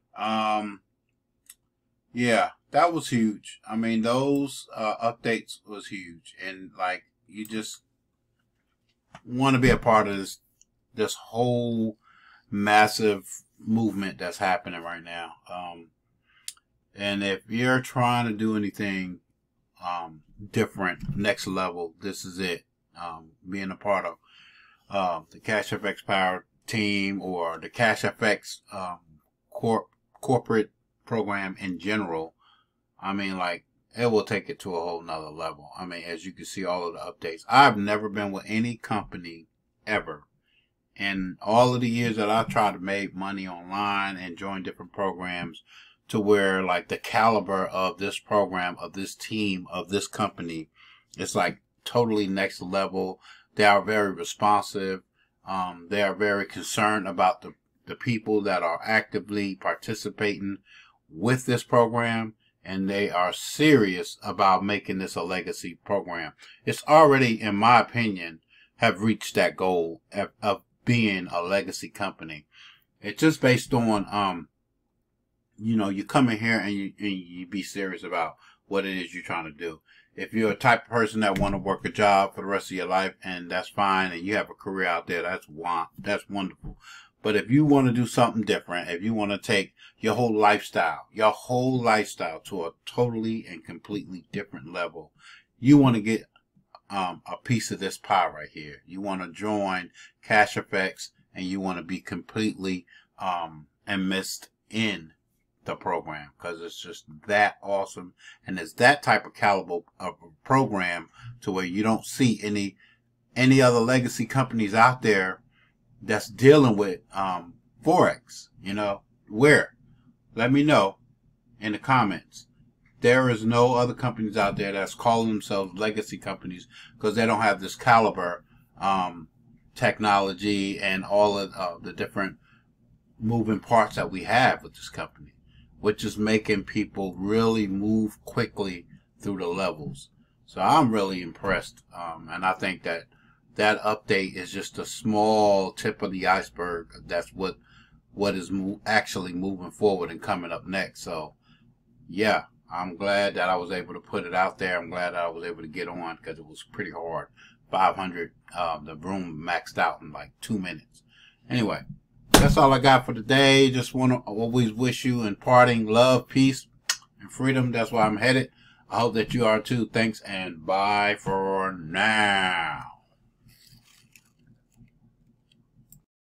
[SPEAKER 1] Yeah, that was huge. I mean, those updates was huge. And, like, you just want to be a part of this whole massive movement that's happening right now. And if you're trying to do anything different, next level, this is it. Being a part of the CashFX Power team, or the CashFX corporate program in general, I mean, like, it will take it to a whole nother level. I mean, as you can see, all of the updates. I've never been with any company ever, in all of the years that I've tried to make money online and join different programs, to where, like, the caliber of this program, of this team, of this company, it's like totally next level. They are very responsive. They are very concerned about the people that are actively participating with this program, and they are serious about making this a legacy program. It's already, in my opinion, have reached that goal of being a legacy company. It's just based on, you come in here and you be serious about what it is you're trying to do. If you're a type of person that want to work a job for the rest of your life, and that's fine, and you have a career out there, that's wonderful. But if you want to do something different, if you want to take your whole lifestyle to a totally and completely different level, you want to get a piece of this pie right here. You want to join CashFX, and you want to be completely immersed in the program, because it's just that awesome, and it's that type of caliber of a program to where you don't see any other legacy companies out there that's dealing with Forex. You know, where? Let me know in the comments. There is no other companies out there that's calling themselves legacy companies, because they don't have this caliber technology and all of the different moving parts that we have with this company, which is making people really move quickly through the levels. So I'm really impressed, and I think that update is just a small tip of the iceberg. That's what is actually moving forward and coming up next. So yeah, I'm glad that I was able to put it out there. I'm glad that I was able to get on, because it was pretty hard. 500, the room maxed out in like 2 minutes. Anyway, that's all I got for today. Just want to always wish you in parting love, peace, and freedom. That's where I'm headed. I hope that you are too. Thanks and bye for now.